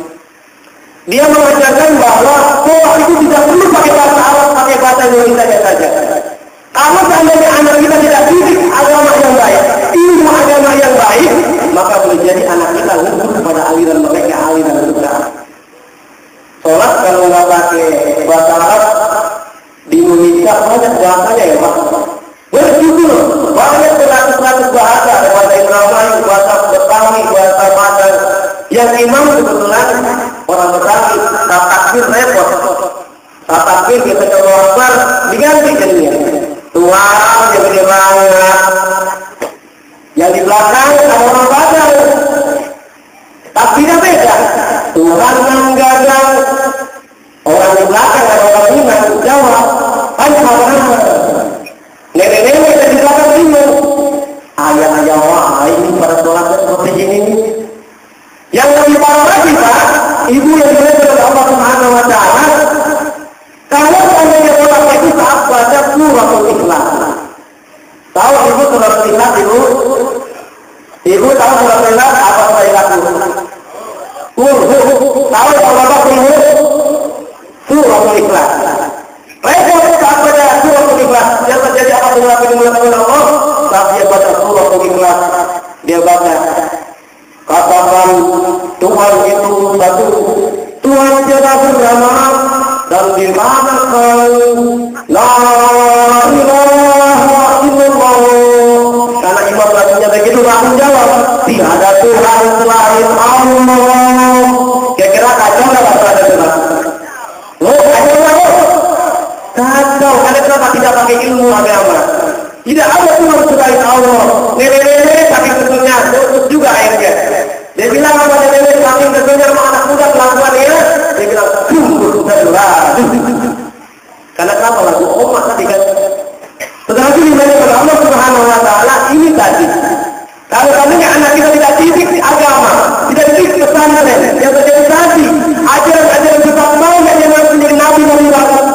Dia mengajarkan bahwa sholat itu tidak perlu pakai bahasa Arab, pakai bahasa Indonesia saja. Kalau seandainya anak kita tidak didik agama yang baik, ilmu agama yang baik, maka boleh jadi anak kita luput kepada aliran mereka, aliran sesat. Sholat kalau nggak pakai bahasa Arab di Indonesia banyak bahasanya ya Pak. Berjudul banyak beratus-ratus bahasa, bahasa Indramayu, bahasa Betawi, bahasa Padang. Yang imam kebetulan orang Betawi, takbir repot. Takbir kita kalau akbar diganti jadinya. Tuang yang gede banget. Yang di belakang ada orang Padang. Takbirnya beda. Tuhan menggagal. Orang di belakang ada orang Minang, Jawa. Kan sama. Nenek-nenek di belakang bingung. Ayah-ayah wah, ini pada sholatnya seperti ini. Yang lebih parah lagi Pak, ibu yang diberitahu oleh Allah Subhanahu wa taala, kalau seandainya sholat itu saat baca suratul Ikhlas. Tahu ibu suratul Ikhlas ibu? Ibu tahu suratul Ikhlas apa saya lakukan? Tahu kalau bapak ibu? Suratul Ikhlas. Repot saat baca suratul Ikhlas. Yang terjadi apa dengan Allah? Saat dia baca suratul Ikhlas, dia baca, katakan Tuhan itu satu, Tuhan tiada bernama dan di mana la ilaha illallah. Karena imam langsungnya begitu langsung jawab, tiada Tuhan selain Allah. Kira-kira kacau nggak bahasa ada Tuhan? Kacau nggak? Kacau. Karena kenapa tidak pakai ilmu agama? Tidak ada Tuhan selain Allah. Nenek-nenek saking betulnya, terus juga akhirnya. Dia bilang apa nenek saking betulnya sama anak muda kelakuan ya? Dia bilang, karena kenapa lagu omak tadi kan? Tetapi dimana pada Allah Subhanahu wa taala ini tadi. Kalau tadinya anak kita tidak didik agama, tidak didik pesantren, yang terjadi tadi, ajaran-ajaran kita mau yang menjadi nabi Nabi Muhammad.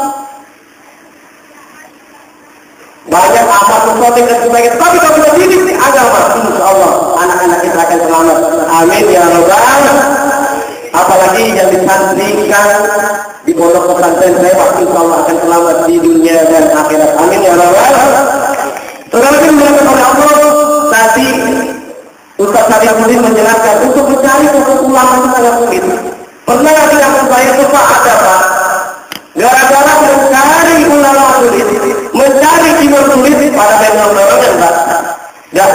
Banyak apa sesuatu yang sebagainya, tapi kalau kita didik agama, insya Allah anak-anak kita akan selamat. Amin ya Rabbal. Apalagi yang disantrikan di pondok pesantren saya, pasti insya Allah akan selamat di dunia dan akhirat. Amin ya Rabbal. Saudara yang dimuliakan oleh Allah, tadi Ustaz Sarifuddin menjelaskan untuk mencari satu ulama itu sangat sulit. Pernah tidak saya coba ada Pak? Gara-gara mencari ulama sulit, mencari jiwa sulit pada memang dan Pak. Dah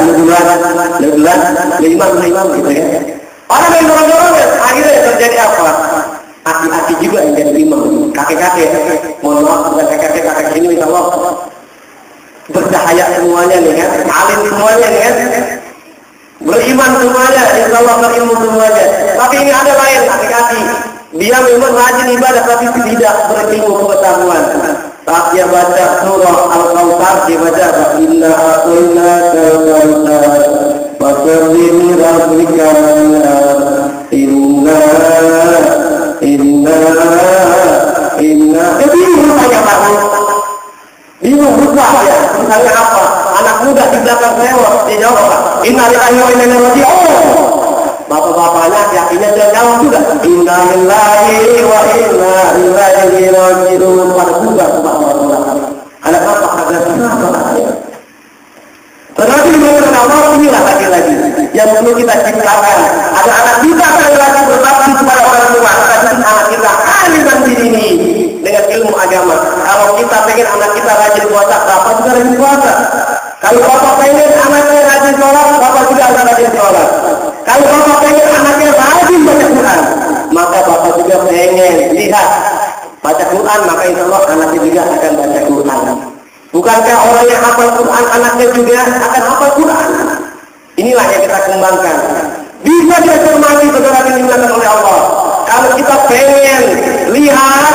imam gitu ya. Orang yang dorong-dorong akhirnya terjadi apa? Aki-aki juga yang jadi imam, kakek-kakek. Mohon maaf, kakek-kakek ini insya Allah bercahaya semuanya nih kan, alim semuanya nih kan, beriman semuanya, insya Allah berilmu semuanya. Tapi ini ada lain, aki-aki. Dia memang rajin ibadah tapi tidak berilmu pengetahuan. Saat dia baca surah Al-Kautsar, dia baca Inna a'tainaka al-kautsar fasalli li rabbika inna jadi bingung saya Pak. Bingung susah ya. Misalnya apa? Anak muda di belakang saya dia jawab Pak, inna lillahi wa inna ilaihi raji'un. Bapak-bapaknya yakinnya dia jawab juga inna lillahi wa inna ilaihi raji'un. Pada juga subhanallah. Anak bapak agak susah ya. Tetapi dengan Allah inilah lagi-lagi yang perlu kita ciptakan. Ada anak kita yang lagi berbakti kepada orang tua. Tapi anak kita alim dan ini dengan ilmu agama. Kalau kita pengen anak kita rajin puasa, bapak juga rajin puasa. Kalau bapak pengen anaknya rajin sholat, bapak juga akan rajin rajin sholat. Kalau bapak pengen anaknya rajin baca Quran, maka bapak juga pengen lihat baca Quran, maka insya Allah anaknya juga akan baca Quran. Bukankah orang yang hafal Quran anaknya juga akan hafal Quran? Inilah yang kita kembangkan. Bisa kita cermati saudara yang dimuliakan oleh Allah. Kalau kita pengen lihat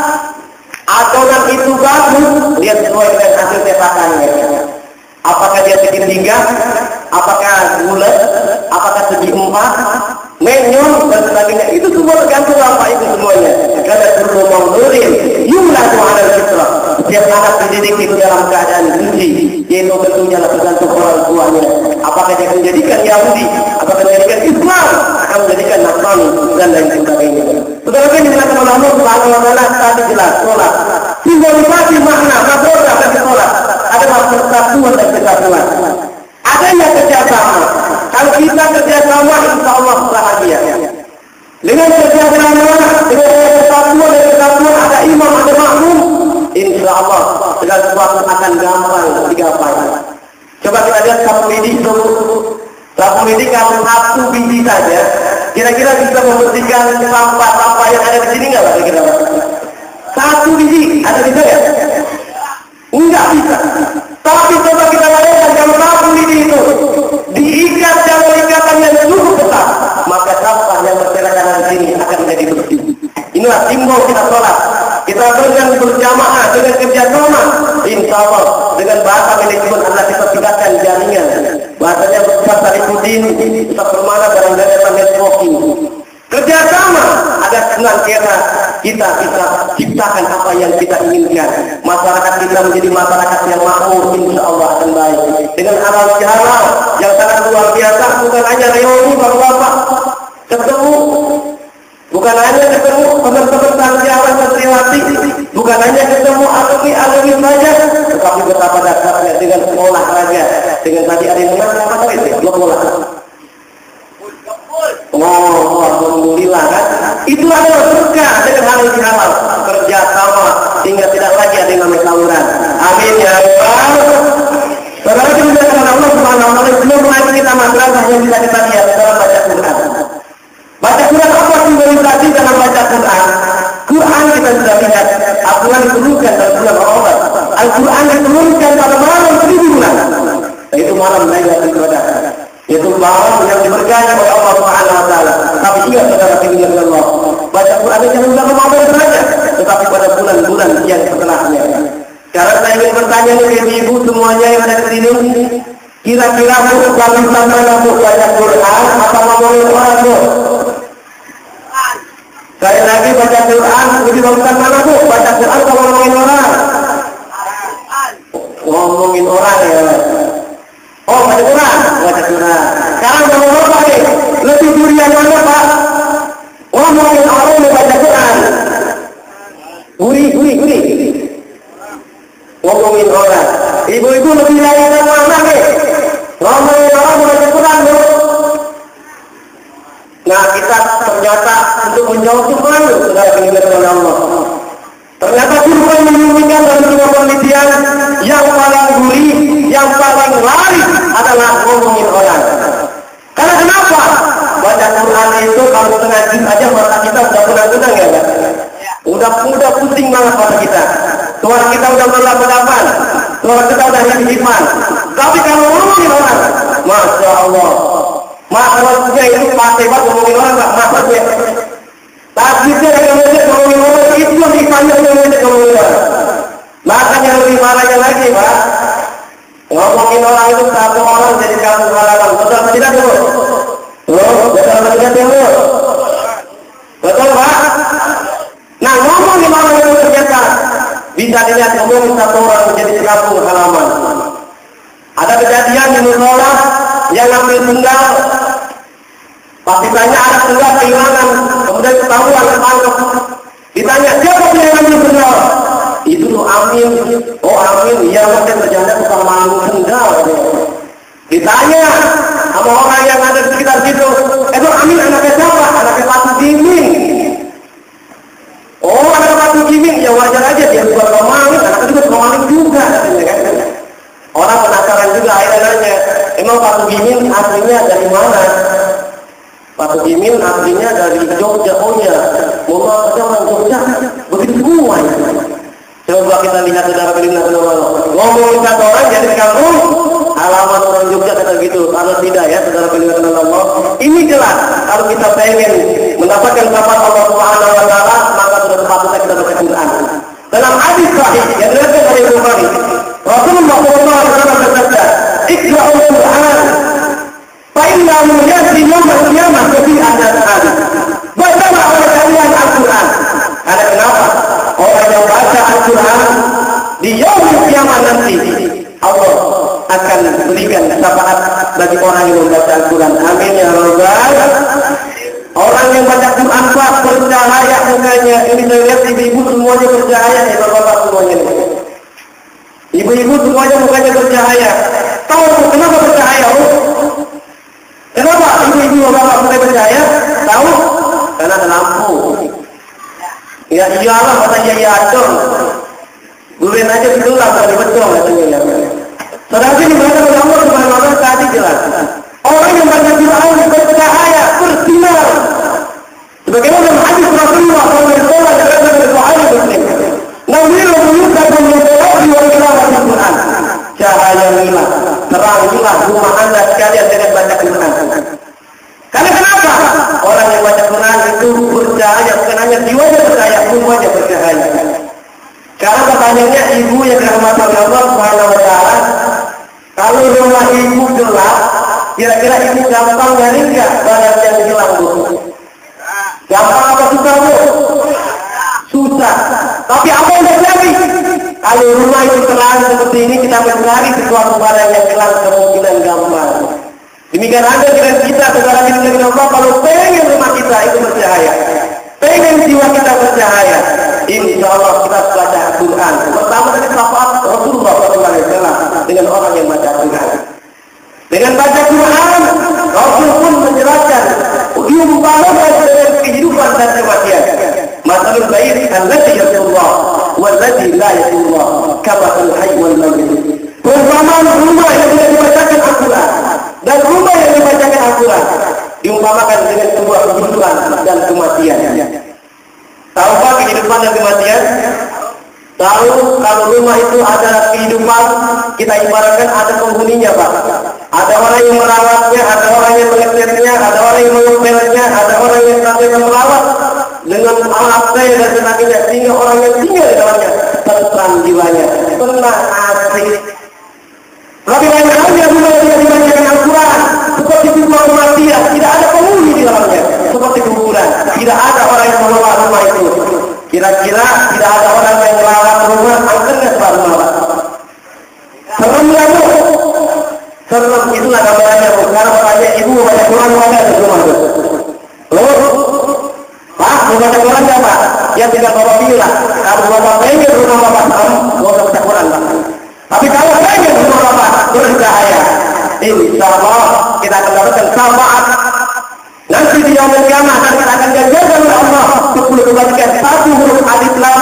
adonan itu bagus, lihat sesuai dengan hasil cetakannya. Apakah dia segitiga, apakah bulat, apakah segi empat, menyon dan sebagainya. Itu semua tergantung apa itu semuanya. Karena perlu mauludin, yuladu alal fitrah. Setiap anak dididik itu dalam keadaan suci, yaitu tentunya tergantung orang tuanya. Apakah dia akan menjadikan Yahudi, apakah menjadikan Islam, akan menjadikan Nasrani dan lain sebagainya. Saudara yang dimuliakan oleh Allah Subhanahu wa taala, tadi jelas sholat. Simbolisasi makna makroda bagi sholat adalah persatuan dan kesatuan. Adanya kerjasama. Kalau kita kerjasama, insya Allah bahagia. Dengan kerjasama, dengan kesatuan dan kesatuan, ada imam, ada makmum, insya Allah segala sesuatu akan gampang digapai. Coba kita lihat sapu lidi. Sapu lidi kalau satu biji saja, kira-kira bisa membersihkan sampah-sampah yang ada di sini nggak, kira-kira? Satu biji ada bisa ya? Enggak bisa. Tapi coba kita bayangkan kalau sapu lidi itu diikat dengan ikatan yang cukup besar, maka sampah yang berserakan di sini akan menjadi bersih. Inilah simbol kita sholat. Kita dengan berjamaah, dengan kerjasama, insya Allah dengan bahasa manajemen adalah kita tingkatkan jaringan. Bahasanya Ustaz Sarifuddin, Ustaz Permana barangkali ada networking. Kerjasama agar senantiasa kita bisa ciptakan apa yang kita inginkan. Masyarakat kita menjadi masyarakat yang makmur, insya Allah akan baik. Dengan halal bihalal yang sangat luar biasa, bukan hanya reuni bapak-bapak ketemu, bukan hanya ketemu teman-teman santriawan santriwati, bukan hanya ketemu alumni saja, tetapi betapa dasarnya dengan olahraga, dengan tadi ada yang menang apa tadi? Bola. Oh, alhamdulillah kan? Itu adalah berkah dengan hal yang halal, kerjasama sehingga tidak lagi ada yang namanya tawuran. Amin ya Allah. Saudara kita dengan Allah Subhanahu wa taala belum lagi kita masalah yang bisa kita lihat dalam baca Quran. Baca Quran apa simbolisasi dalam baca Quran? Quran kita sudah lihat, Al-Quran diturunkan dalam bulan Ramadan. Al-Quran diturunkan pada malam 1000 bulan. Yaitu malam Lailatul Qadar. Yaitu malam yang diberkahi oleh Allah Subhanahu wa taala. Tapi juga saudara tinggal dengan Allah. Baca Quran itu bukan Ramadan saja, tetapi pada bulan-bulan yang setelahnya. Sekarang saya ingin bertanya nih ibu semuanya yang ada di sini, kira-kira Bu kalau sama Bu baca Quran apa ngomongin orang Bu? Sekali lagi baca Quran, lebih bagusan mana Bu? Baca Quran atau ngomongin orang? Ngomongin orang ya. Oh, baca Quran, baca Quran. Sekarang ngomong apa nih? Lebih durian mana Pak? Ngomongin orang yang baca Quran. Guri. Ngomongin orang. Ibu-ibu lebih layak mana nih? Ngomongin orang baca Quran Bu. Nah kita ternyata untuk menjawab itu malu, saudara pendengar oleh Allah. Ternyata survei menunjukkan dari sebuah penelitian yang paling gurih, yang paling lari adalah ngomongin orang. Karena kenapa? Baca Quran itu kalau setengah juz aja mata kita udah kunang-kunang ya, udah pusing banget mata kita. Suara kita udah berlap-lapan, suara kita udah hijik-hijikan. Tapi kalau ngomongin orang, Masya Allah. Maksudnya itu pasti banget ngomongin orang gak maksudnya. Tasbihnya yang ngomongin orang itu yang dipanjang yang ngomongin orang. Makanya lebih marahnya lagi Pak. Ngomongin orang itu satu orang jadi kamu halangan. Betul atau tidak dulu? Betul atau tidak dulu? Betul Pak? Nah ngomongin orang itu ternyata bisa dilihat ngomongin satu orang menjadi kampung halaman. Ada kejadian di musola yang ambil tunggal, pas ditanya ada tunggal kehilangan, kemudian ketahuan ketangkep. Ditanya siapa yang ambil tunggal? Itu tuh Amin. Oh Amin, iya mungkin berjanda tukang malu tunggal. Ditanya sama orang yang ada di sekitar situ, itu Amin anaknya siapa? Anaknya Pak Jiming. Oh anaknya Pak Jiming, ya wajar aja dia bukan pemaling, anaknya juga pemaling juga. Orang penasaran juga akhirnya nanya, emang Pak Jiming aslinya dari mana? Pak Jimin aslinya dari Jogja, mohon maaf orang Jogja, begitu semua ya. Coba kita lihat saudara kalian ngomongin kata orang jadi kampung, halaman orang Jogja kata gitu, kalau tidak ya saudara kalian Allah. Ini jelas kalau kita pengen mendapatkan kabar Allah Subhanahu Wa Taala, maka sudah sepatutnya kita baca Quran. Dalam hadis sahih yang diriwayatkan oleh Bukhari, Rasulullah SAW bersabda, "Iqra'ul Quran, fa innahu ya'ti yaumil qiyamah syafi'an lana." Bacalah oleh kalian Al-Quran. Karena kenapa? Orang yang baca Al-Quran di yaumil qiyamah nanti Allah akan berikan syafaat bagi orang yang membaca Al-Quran. Amin ya rabbal. Orang yang baca Quran Pak bercahaya mukanya. Ini saya lihat ibu-ibu semuanya bercahaya ya bapak-bapak semuanya. Ibu-ibu semuanya mukanya bercahaya. Tahu kenapa bercahaya? Kenapa ibu-ibu bapak-bapak mukanya bercahaya? Tahu? Karena ada lampu. Ya iyalah katanya ya dong. Gulen aja ditulang dari betul katanya. Saudara ini berada pada Allah Subhanahu wa taala tadi jelas. Orang yang baca Quran bercahaya, bersinar. Sebagaimana dalam hadis Rasulullah SAW dari Bukhari Muslim. Nabiul yusadu min salati wa qira'ati Quran. Cahayailah, terangilah rumah Anda sekalian dengan baca Quran. Karena kenapa? Orang yang baca Quran itu bercahaya, bukan hanya jiwanya bercahaya, rumahnya bercahaya. Karena pertanyaannya ibu yang dirahmati Allah Subhanahu wa taala, kalau rumah ibu gelap, kira-kira ibu gampang nyari enggak barang yang hilang, Bu? Gampang apa susah, Bu? Susah. Tapi apa yang terjadi? Kalau rumah itu terang seperti ini, kita mencari sesuatu barang yang hilang kemungkinan gampang. Demikian ada dengan kita, saudara kita Allah, kalau pengen rumah kita itu bercahaya, pengen jiwa kita bercahaya, insya Allah kita baca Al-Quran. Pertama dari syafaat Rasulullah SAW dengan orang yang baca Al-Quran. Dengan baca Quran, Rasul pun menjelaskan diumpamakan dengan kehidupan dan kematian. Masalul bait alladzi yaqulullah walladzi la yaqulullah kama al-hayy wal mayyit. Perumpamaan rumah yang tidak dibacakan Al-Quran dan rumah yang dibacakan Al-Quran diumpamakan dengan sebuah kehidupan dan kematian. Tahu Pak kehidupan dan kematian? Tahu kalau rumah itu ada kehidupan, kita ibaratkan ada penghuninya Pak. Ada orang yang merawatnya, ada orang yang mengetirnya, ada orang yang mengepelnya, ada orang yang nantinya merawat dengan alat dan sebagainya, sehingga orang yang tinggal di dalamnya tenang jiwanya, tenang asik. Tapi banyak hal yang tidak dibacakan Al-Quran, seperti sebuah kematian, tidak ada penghuni di dalamnya, seperti kuburan, tidak ada orang yang mengelola rumah itu. Kira-kira tidak ada orang yang merawat rumah, angkernya sebab rumah. Serem ya Bu? Serem, itulah gambarannya Bu. Sekarang tanya ibu baca Quran mana di rumah Bu? Loh? Pak, mau baca Quran ya Pak? Ya tidak bapak bilang. Kalau bapak pengen rumah bapak serem, mau baca Quran Pak. Tapi kalau pengen rumah bapak bercahaya, insya Allah kita akan dapatkan syafaat. Nanti di yaumul qiyamah kita akan dijaga oleh Allah 10 kebajikan, 1 huruf alif lam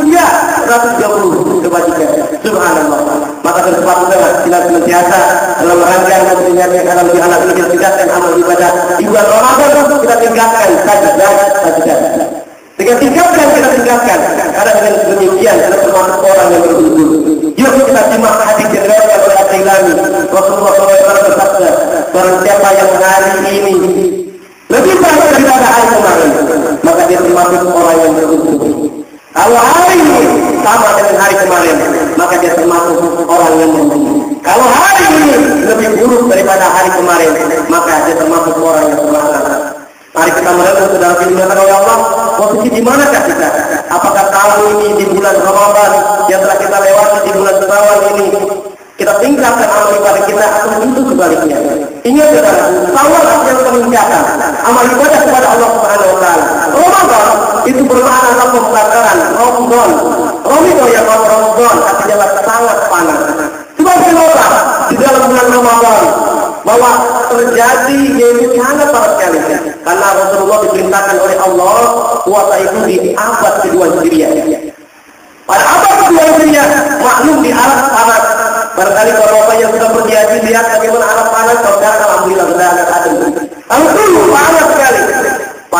330 kebajikan. Subhanallah. Maka kesempatan kita senantiasa dalam rangka mengingatkan akan lebih anak ini kita tingkatkan amal ibadah di bulan Ramadan, kita tingkatkan sajadah. Kita tingkatkan karena dengan demikian kita termasuk orang yang beruntung. Yuk kita simak hadis yang diriwayatkan oleh At-Tailani. Rasulullah SAW bersabda, barang siapa yang hari ini lebih baik daripada hari kemarin, maka dia termasuk orang yang beruntung. Kalau hari ini sama dengan hari kemarin, maka dia termasuk orang yang beruntung. Kalau hari ini lebih buruk daripada hari kemarin, maka dia termasuk orang yang semangat. Mari kita merenung saudara dikatakan oleh Allah, posisi di manakah kita? Apakah tahun ini di bulan Ramadan yang telah kita lewati di bulan Syawal ini kita tingkatkan amal ibadah kita atau itu sebaliknya? Ingat saudara, Syawal yang peningkatan amal ibadah kepada Allah Subhanahu wa taala. Ramadan itu bermakna tentang pembakaran Ramadan. Ramadan artinya sangat panas. Sebab kenapa di dalam bulan Ramadan bahwa terjadi yaitu sangat panas sekali, karena Rasulullah diperintahkan oleh Allah puasa itu di abad kedua Hijriah. Pada abad kedua Hijriah maklum di Arab panas. Barangkali kalau Bapak yang sudah berdiaji lihat bagaimana Arab panas, saudara alhamdulillah sudah ada. Kalau dulu panas sekali.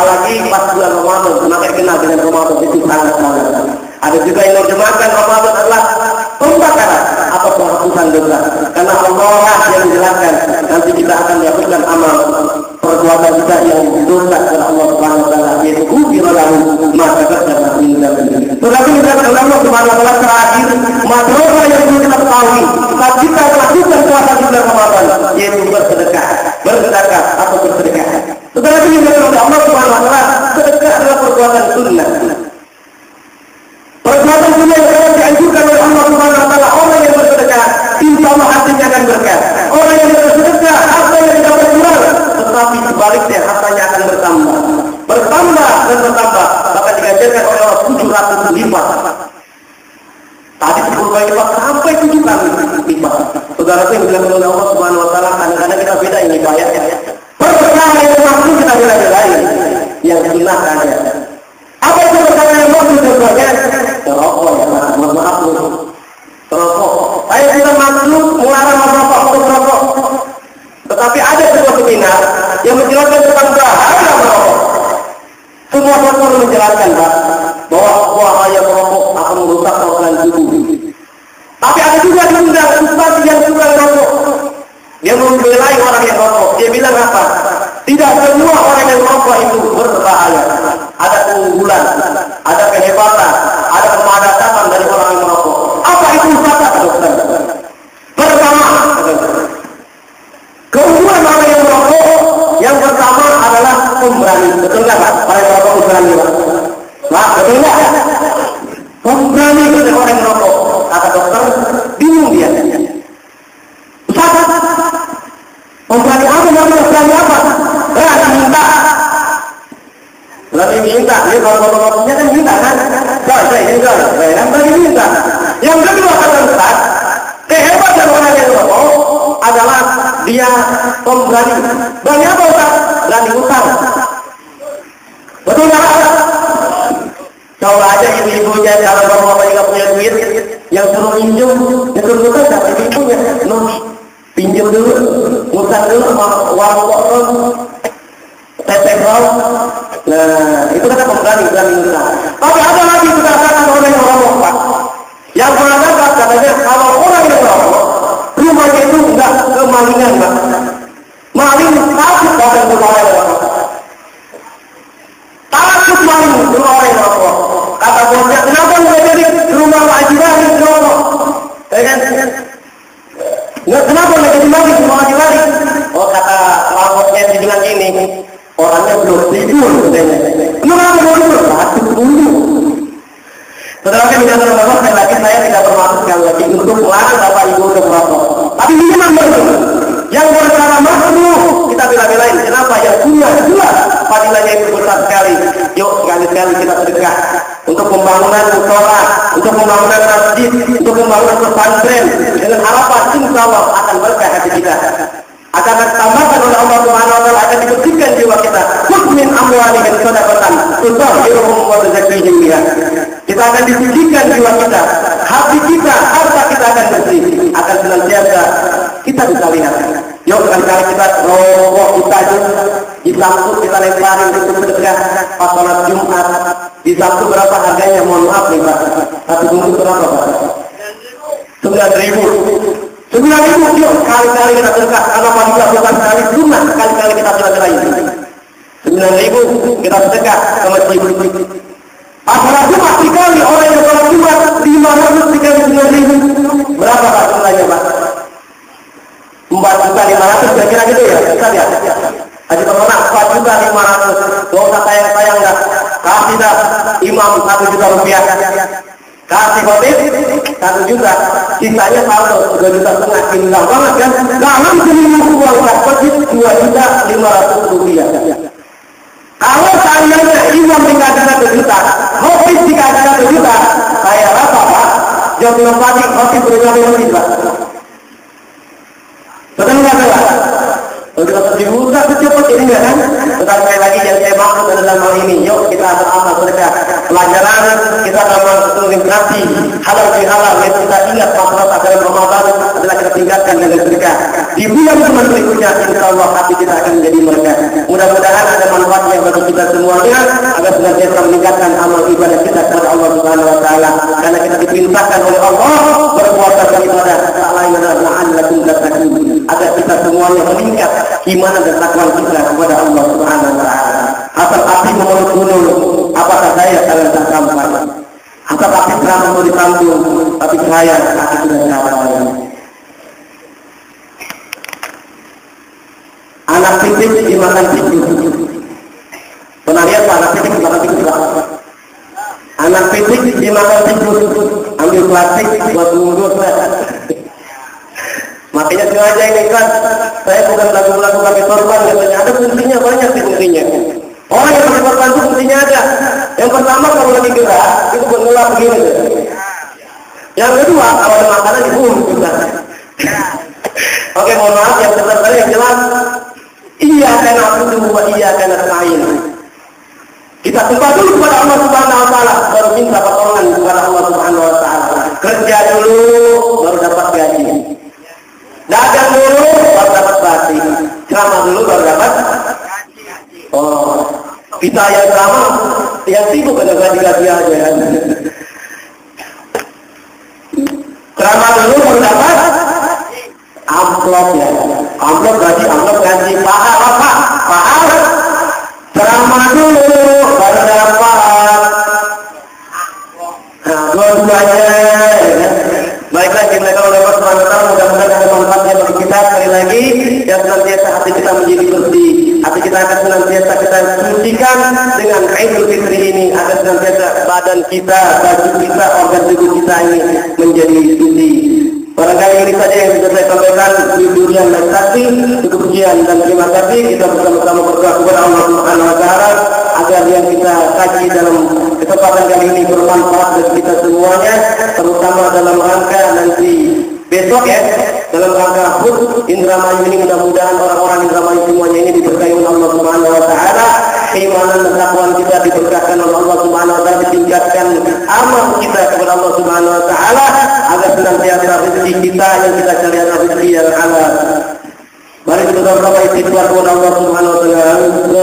apalagi pas bulan Ramadan, semakin kenal dengan Ramadan itu sangat-sangat. Ada juga yang menerjemahkan Ramadan adalah pembakaran atau penghapusan dosa. Karena Allah yang menjelaskan nanti kita akan dihapuskan amal perbuatan kita yang dosa kepada Allah Subhanahu wa taala, yaitu ghufira lahu ma taqaddama min dzambihi. Tetapi kita Allah Subhanahu wa taala terakhir masalah yang perlu kita ketahui saat kita melakukan puasa di bulan Ramadan, yaitu bersedekah atau bersedekah. Tetapi juga Allah Subhanahu wa taala sedekah adalah perbuatan sunnah. Perbuatan sunnah yang telah dianjurkan oleh Allah Subhanahu wa taala, orang yang bersedekah insya Allah hatinya akan berkah. Orang yang bersedekah hartanya tidak berkurang, tetapi sebaliknya hartanya akan bertambah dan bertambah, bahkan diganjarkan oleh Allah 700 lipat. Tadi 10 kali lipat sampai 7 kali lipat. Saudara yang bilang oleh Allah Subhanahu wa taala, kadang-kadang kita beda ini bayarnya. Perkara yang maksud kita beda-bedain, yang sunnah ada. Apa itu perkara yang maksud contohnya? Rokok ya, maaf rokok. Saya tidak maksud melarang merokok untuk merokok. Tetapi ada sebuah seminar yang menjelaskan tentang bahaya merokok. Semua dokter menjelaskan bahwa bahaya merokok akan merusak organ tubuh. Tapi ada juga ustaz yang suka merokok. Dia membelai orang yang merokok. Dia bilang apa? Tidak semua orang yang merokok itu berbahaya. Ada keunggulan, ada kehebatan, ada kemadatan dari orang yang merokok. Apa itu ustaz, dokter? Pertama, keunggulan orang yang merokok yang pertama adalah pemberani. Betul nggak Pak? Orang yang merokok pemberani Pak? Nah, betul nggak? Pemberani itu orang yang merokok. Kata dokter, bingung dia. Ustaz, pemberani apa? Pemberani apa? Berani minta. Dia kalau merokoknya kan minta kan? Saya berani minta. Yang kedua kata Ustaz, kehebatan orang yang merokok adalah dia pemberani. Berani apa Ustaz? Berani utang. Betul nggak? Coba aja ibu-ibunya kalau bapak-bapak nggak punya duit, yang suruh minjem, yang suruh utang siapa ibu-ibunya? Pinjam dulu, utang dulu sama warung teteh-teteh. Nah, itu kata pemberani utang. Tapi ada lagi kata-kata orang yang merokok Pak. Yang mengatakan katanya kalau orang yang merokok rumahnya itu enggak kemalingan Pak. Maling takut bahkan rumah yang merokok. Takut maling rumah orang yang merokok. Kata bosnya, kenapa nggak jadi rumah Pak Haji Lari merokok? Ya kan? Nggak, kenapa nggak jadi maling rumah Haji Lari? Oh kata rapotnya dibilang ini, orangnya belum tidur. Kenapa belum tidur? Takut dulu. Saudara kan tidak terlalu sekali lagi saya tidak bermaksud sekali lagi untuk melarang Bapak Ibu untuk merokok. Tapi ini memang yang berkata makruh kita bela-belain. Kenapa? Yang jelas fadilahnya itu besar sekali. Yuk sekali-sekali kita sedekah untuk pembangunan musola, untuk pembangunan masjid, untuk pembangunan pesantren dengan harapan insya Allah akan berkah hati kita. Akan ditambahkan oleh Allah Subhanahu wa taala, akan dibersihkan jiwa kita. Musmin amwalihim shadaqatan tutahhiruhum wa tuzakkihim biha. Kita akan disucikan jiwa kita, hati kita, harta kita akan bersih, akan senantiasa kita bisa lihat. Yuk sekali-kali kita rokok kita itu di Sabtu kita lemparin untuk sedekah pas sholat Jumat. Di Sabtu berapa harganya? Mohon maaf nih Pak. Satu bungkus berapa Pak? 9.000. 9.000 yuk kali-kali kita sedekah. Kalau pagi bukan sekali sunnah, kali-kali kita sedekah. 9.000 kita sedekah ke masjid. Apalagi Jumat dikali orang yang sholat Jumat 500 dikali 9.000 berapa Pak jumlahnya Pak? 4.500.000 kira-kira gitu ya? Bisa ya? Haji pemenang 4.500.000. Gak usah sayang-sayang dah. Kasih dah imam 1 juta rupiah. Kasih khotib 1 juta. Sisanya saldo 2,5 juta. Indah banget kan? Dalam seminggu uang masjid 2.500.000 rupiah. Kalau seandainya imam dikasih 1 juta, khotib dikasih 1 juta, saya rasa Pak, jam 6 pagi khotib berjalan Pak. Betul nggak Pak? Untuk dibuka secepat ini nggak kan? Tetapi sekali lagi yang saya maksud dalam hal ini, yuk kita beramal sedekah. Pelajaran kita akan masuk menikmati halal bihalal yang kita ingat masalah ajaran Ramadan adalah kita tinggalkan dengan sedekah. Di bulan-bulan berikutnya insya Allah hati kita akan menjadi berkah. Mudah-mudahan ada manfaatnya bagi kita semuanya agar senantiasa meningkatkan amal ibadah kita kepada Allah Subhanahu wa taala. Karena kita diperintahkan oleh Allah berpuasa beribadah tak lain adalah la'allakum tattaqun, agar kita semuanya meningkat iman dan takwa kita kepada Allah Subhanahu wa taala. Asal api memeluk gunung, apakah saya kalian tak sampai? Asal api terang mau ditanggung, tapi saya akan tidak sampai. Anak titik dimakan tikus. Pernah lihat Pak, anak titik dimakan tikus Pak? Anak titik dimakan tikus. Ambil plastik buat bungkus. Makanya sengaja ini kan, saya bukan lagu-lagu pakai sorban katanya. Ada fungsinya banyak sih fungsinya. Orang yang pakai sorban itu fungsinya ada. Yang pertama kalau lagi gerak, itu mengelap begini. Yang kedua, kalau ada makanan dibungkus. Oke, mohon maaf yang tadi yang jelas. Iya karena aku wa iya karena nasta'in. Kita sembah dulu kepada Allah Subhanahu wa taala, baru minta pertolongan kepada Allah Subhanahu wa taala. Kerja dulu baru dapat gaji. Dagang dulu baru dapat basi. Ceramah dulu baru dapat. Oh, kita yang ceramah yang sibuk ada gaji-gaji aja. Ceramah dulu baru dapat amplop ya. Amplop gaji, pahal. Ceramah dulu baru dapat. Nah, dua-duanya ya. Baiklah kita kalau dapat manfaat, mudah-mudahan ada manfaatnya bagi kita. Sekali lagi, ya senantiasa hati kita menjadi bersih. Hati kita akan senantiasa kita sucikan dengan Idul Fitri ini, agar senantiasa badan kita, baju kita, organ tubuh kita ini menjadi suci. Barangkali ini saja yang bisa saya sampaikan. Durian dan kasih, kepujian dan terima kasih. Kita bersama-sama berdoa kepada Allah Subhanahu wa taala agar yang kita kaji dalam kesempatan kali ini bermanfaat bagi kita semuanya, terutama dalam rangka nanti besok ya, dalam rangka HUT Indramayu ini. Mudah-mudahan orang-orang Indramayu semuanya ini diberkahi oleh Allah Subhanahu wa taala. Keimanan dan takwaan kita diberkahkan oleh Allah Subhanahu wa taala, ditingkatkan amal kita kepada Allah Subhanahu wa taala agar senantiasa rezeki kita yang kita cari adalah rezeki yang halal. Mari kita bersama istighfar kepada Allah Subhanahu wa taala.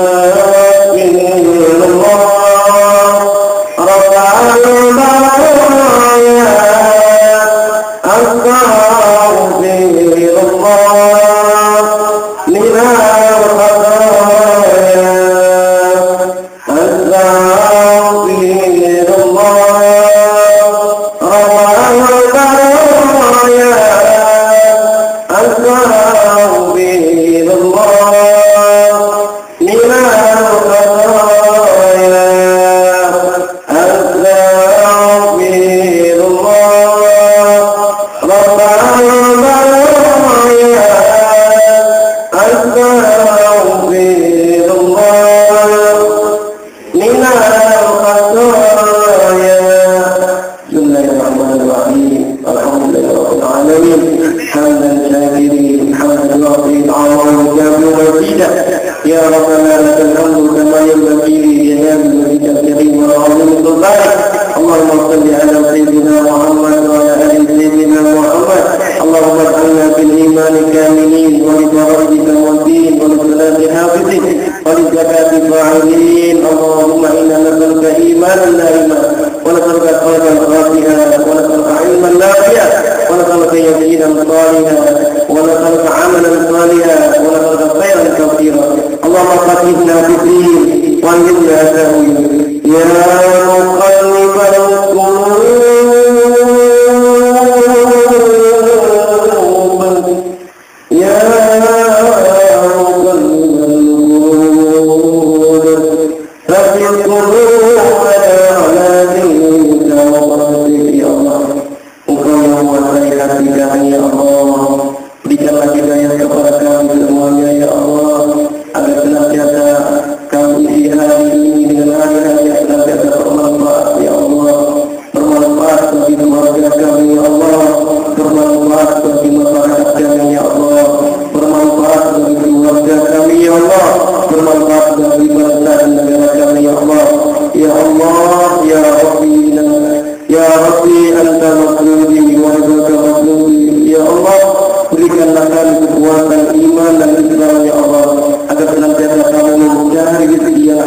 Ya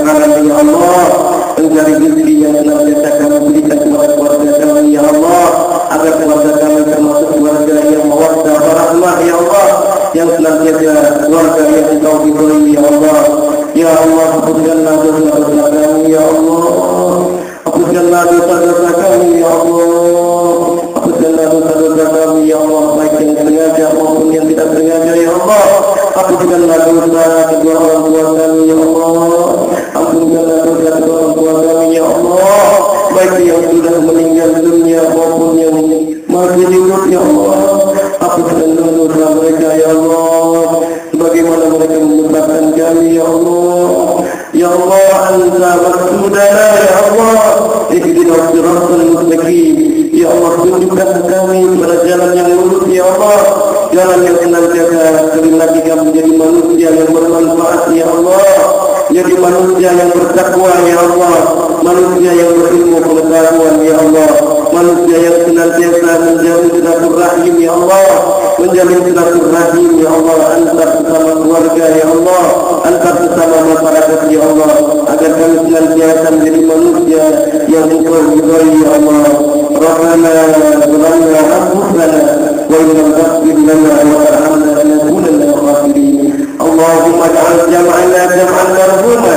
kami ya Allah, mencari rezeki yang senantiasa kami berikan kepada keluarga kami ya Allah, agar keluarga kami termasuk keluarga yang mawaddah warahmah ya Allah, yang senantiasa keluarga yang Engkau ridhai ya Allah. Ya Allah, hapuskanlah dosa-dosa kami ya Allah, hapuskanlah dosa-dosa kami ya Allah, hapuskanlah dosa-dosa kami ya Allah, baik yang sengaja maupun yang tidak sengaja ya Allah. Hapuskanlah dosa kedua orang tua kami ya Allah, ampunkanlah dosa kedua orang tua kami ya Allah, baik yang sudah meninggal dunia maupun yang masih hidup ya Allah. Hapuskanlah dosa mereka ya Allah, sebagaimana mereka membesarkan kami ya Allah. Ya Allah, Anta maksudana ya Allah, ihdinas siratal mustaqim. Ya Allah, tunjukkan kami pada jalan yang lurus ya Allah, jalan yang senantiasa sekali lagi kami menjadi manusia yang bermanfaat ya Allah, jadi manusia yang bertakwa ya Allah, manusia yang berilmu pengetahuan ya Allah, manusia yang senantiasa menjalin silaturahim ya Allah, menjalin silaturahim ya Allah, antar sesama keluarga ya Allah, antar sesama masyarakat ya Allah, agar kami senantiasa menjadi manusia yang Engkau ridhai ya Allah. Rabbana zalamna anfusana wa in lam taghfir lana wa tarhamna lanakunanna minal khasirin. Allahumma ij'al jam'ana jam'an marhuma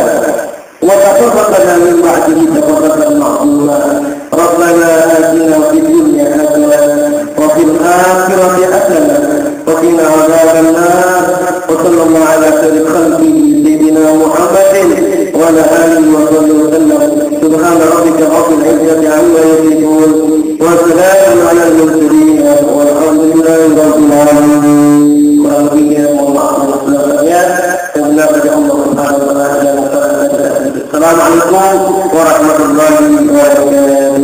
wa tafarraqna min ba'dihi tafarraqan ma'suma. Rabbana atina fid dunya hasanah wa fil akhirati hasanah wa qina adzaban nar. Wa sallallahu ala sayyidil khalqi sayyidina Muhammadin wa ala alihi wa sahbihi wa sallam. Subhana rabbika rabbil izzati amma yasifun wa salamun ala al-mursalin walhamdulillahi rabbil alamin. Assalamualaikum warahmatullahi wabarakatuh.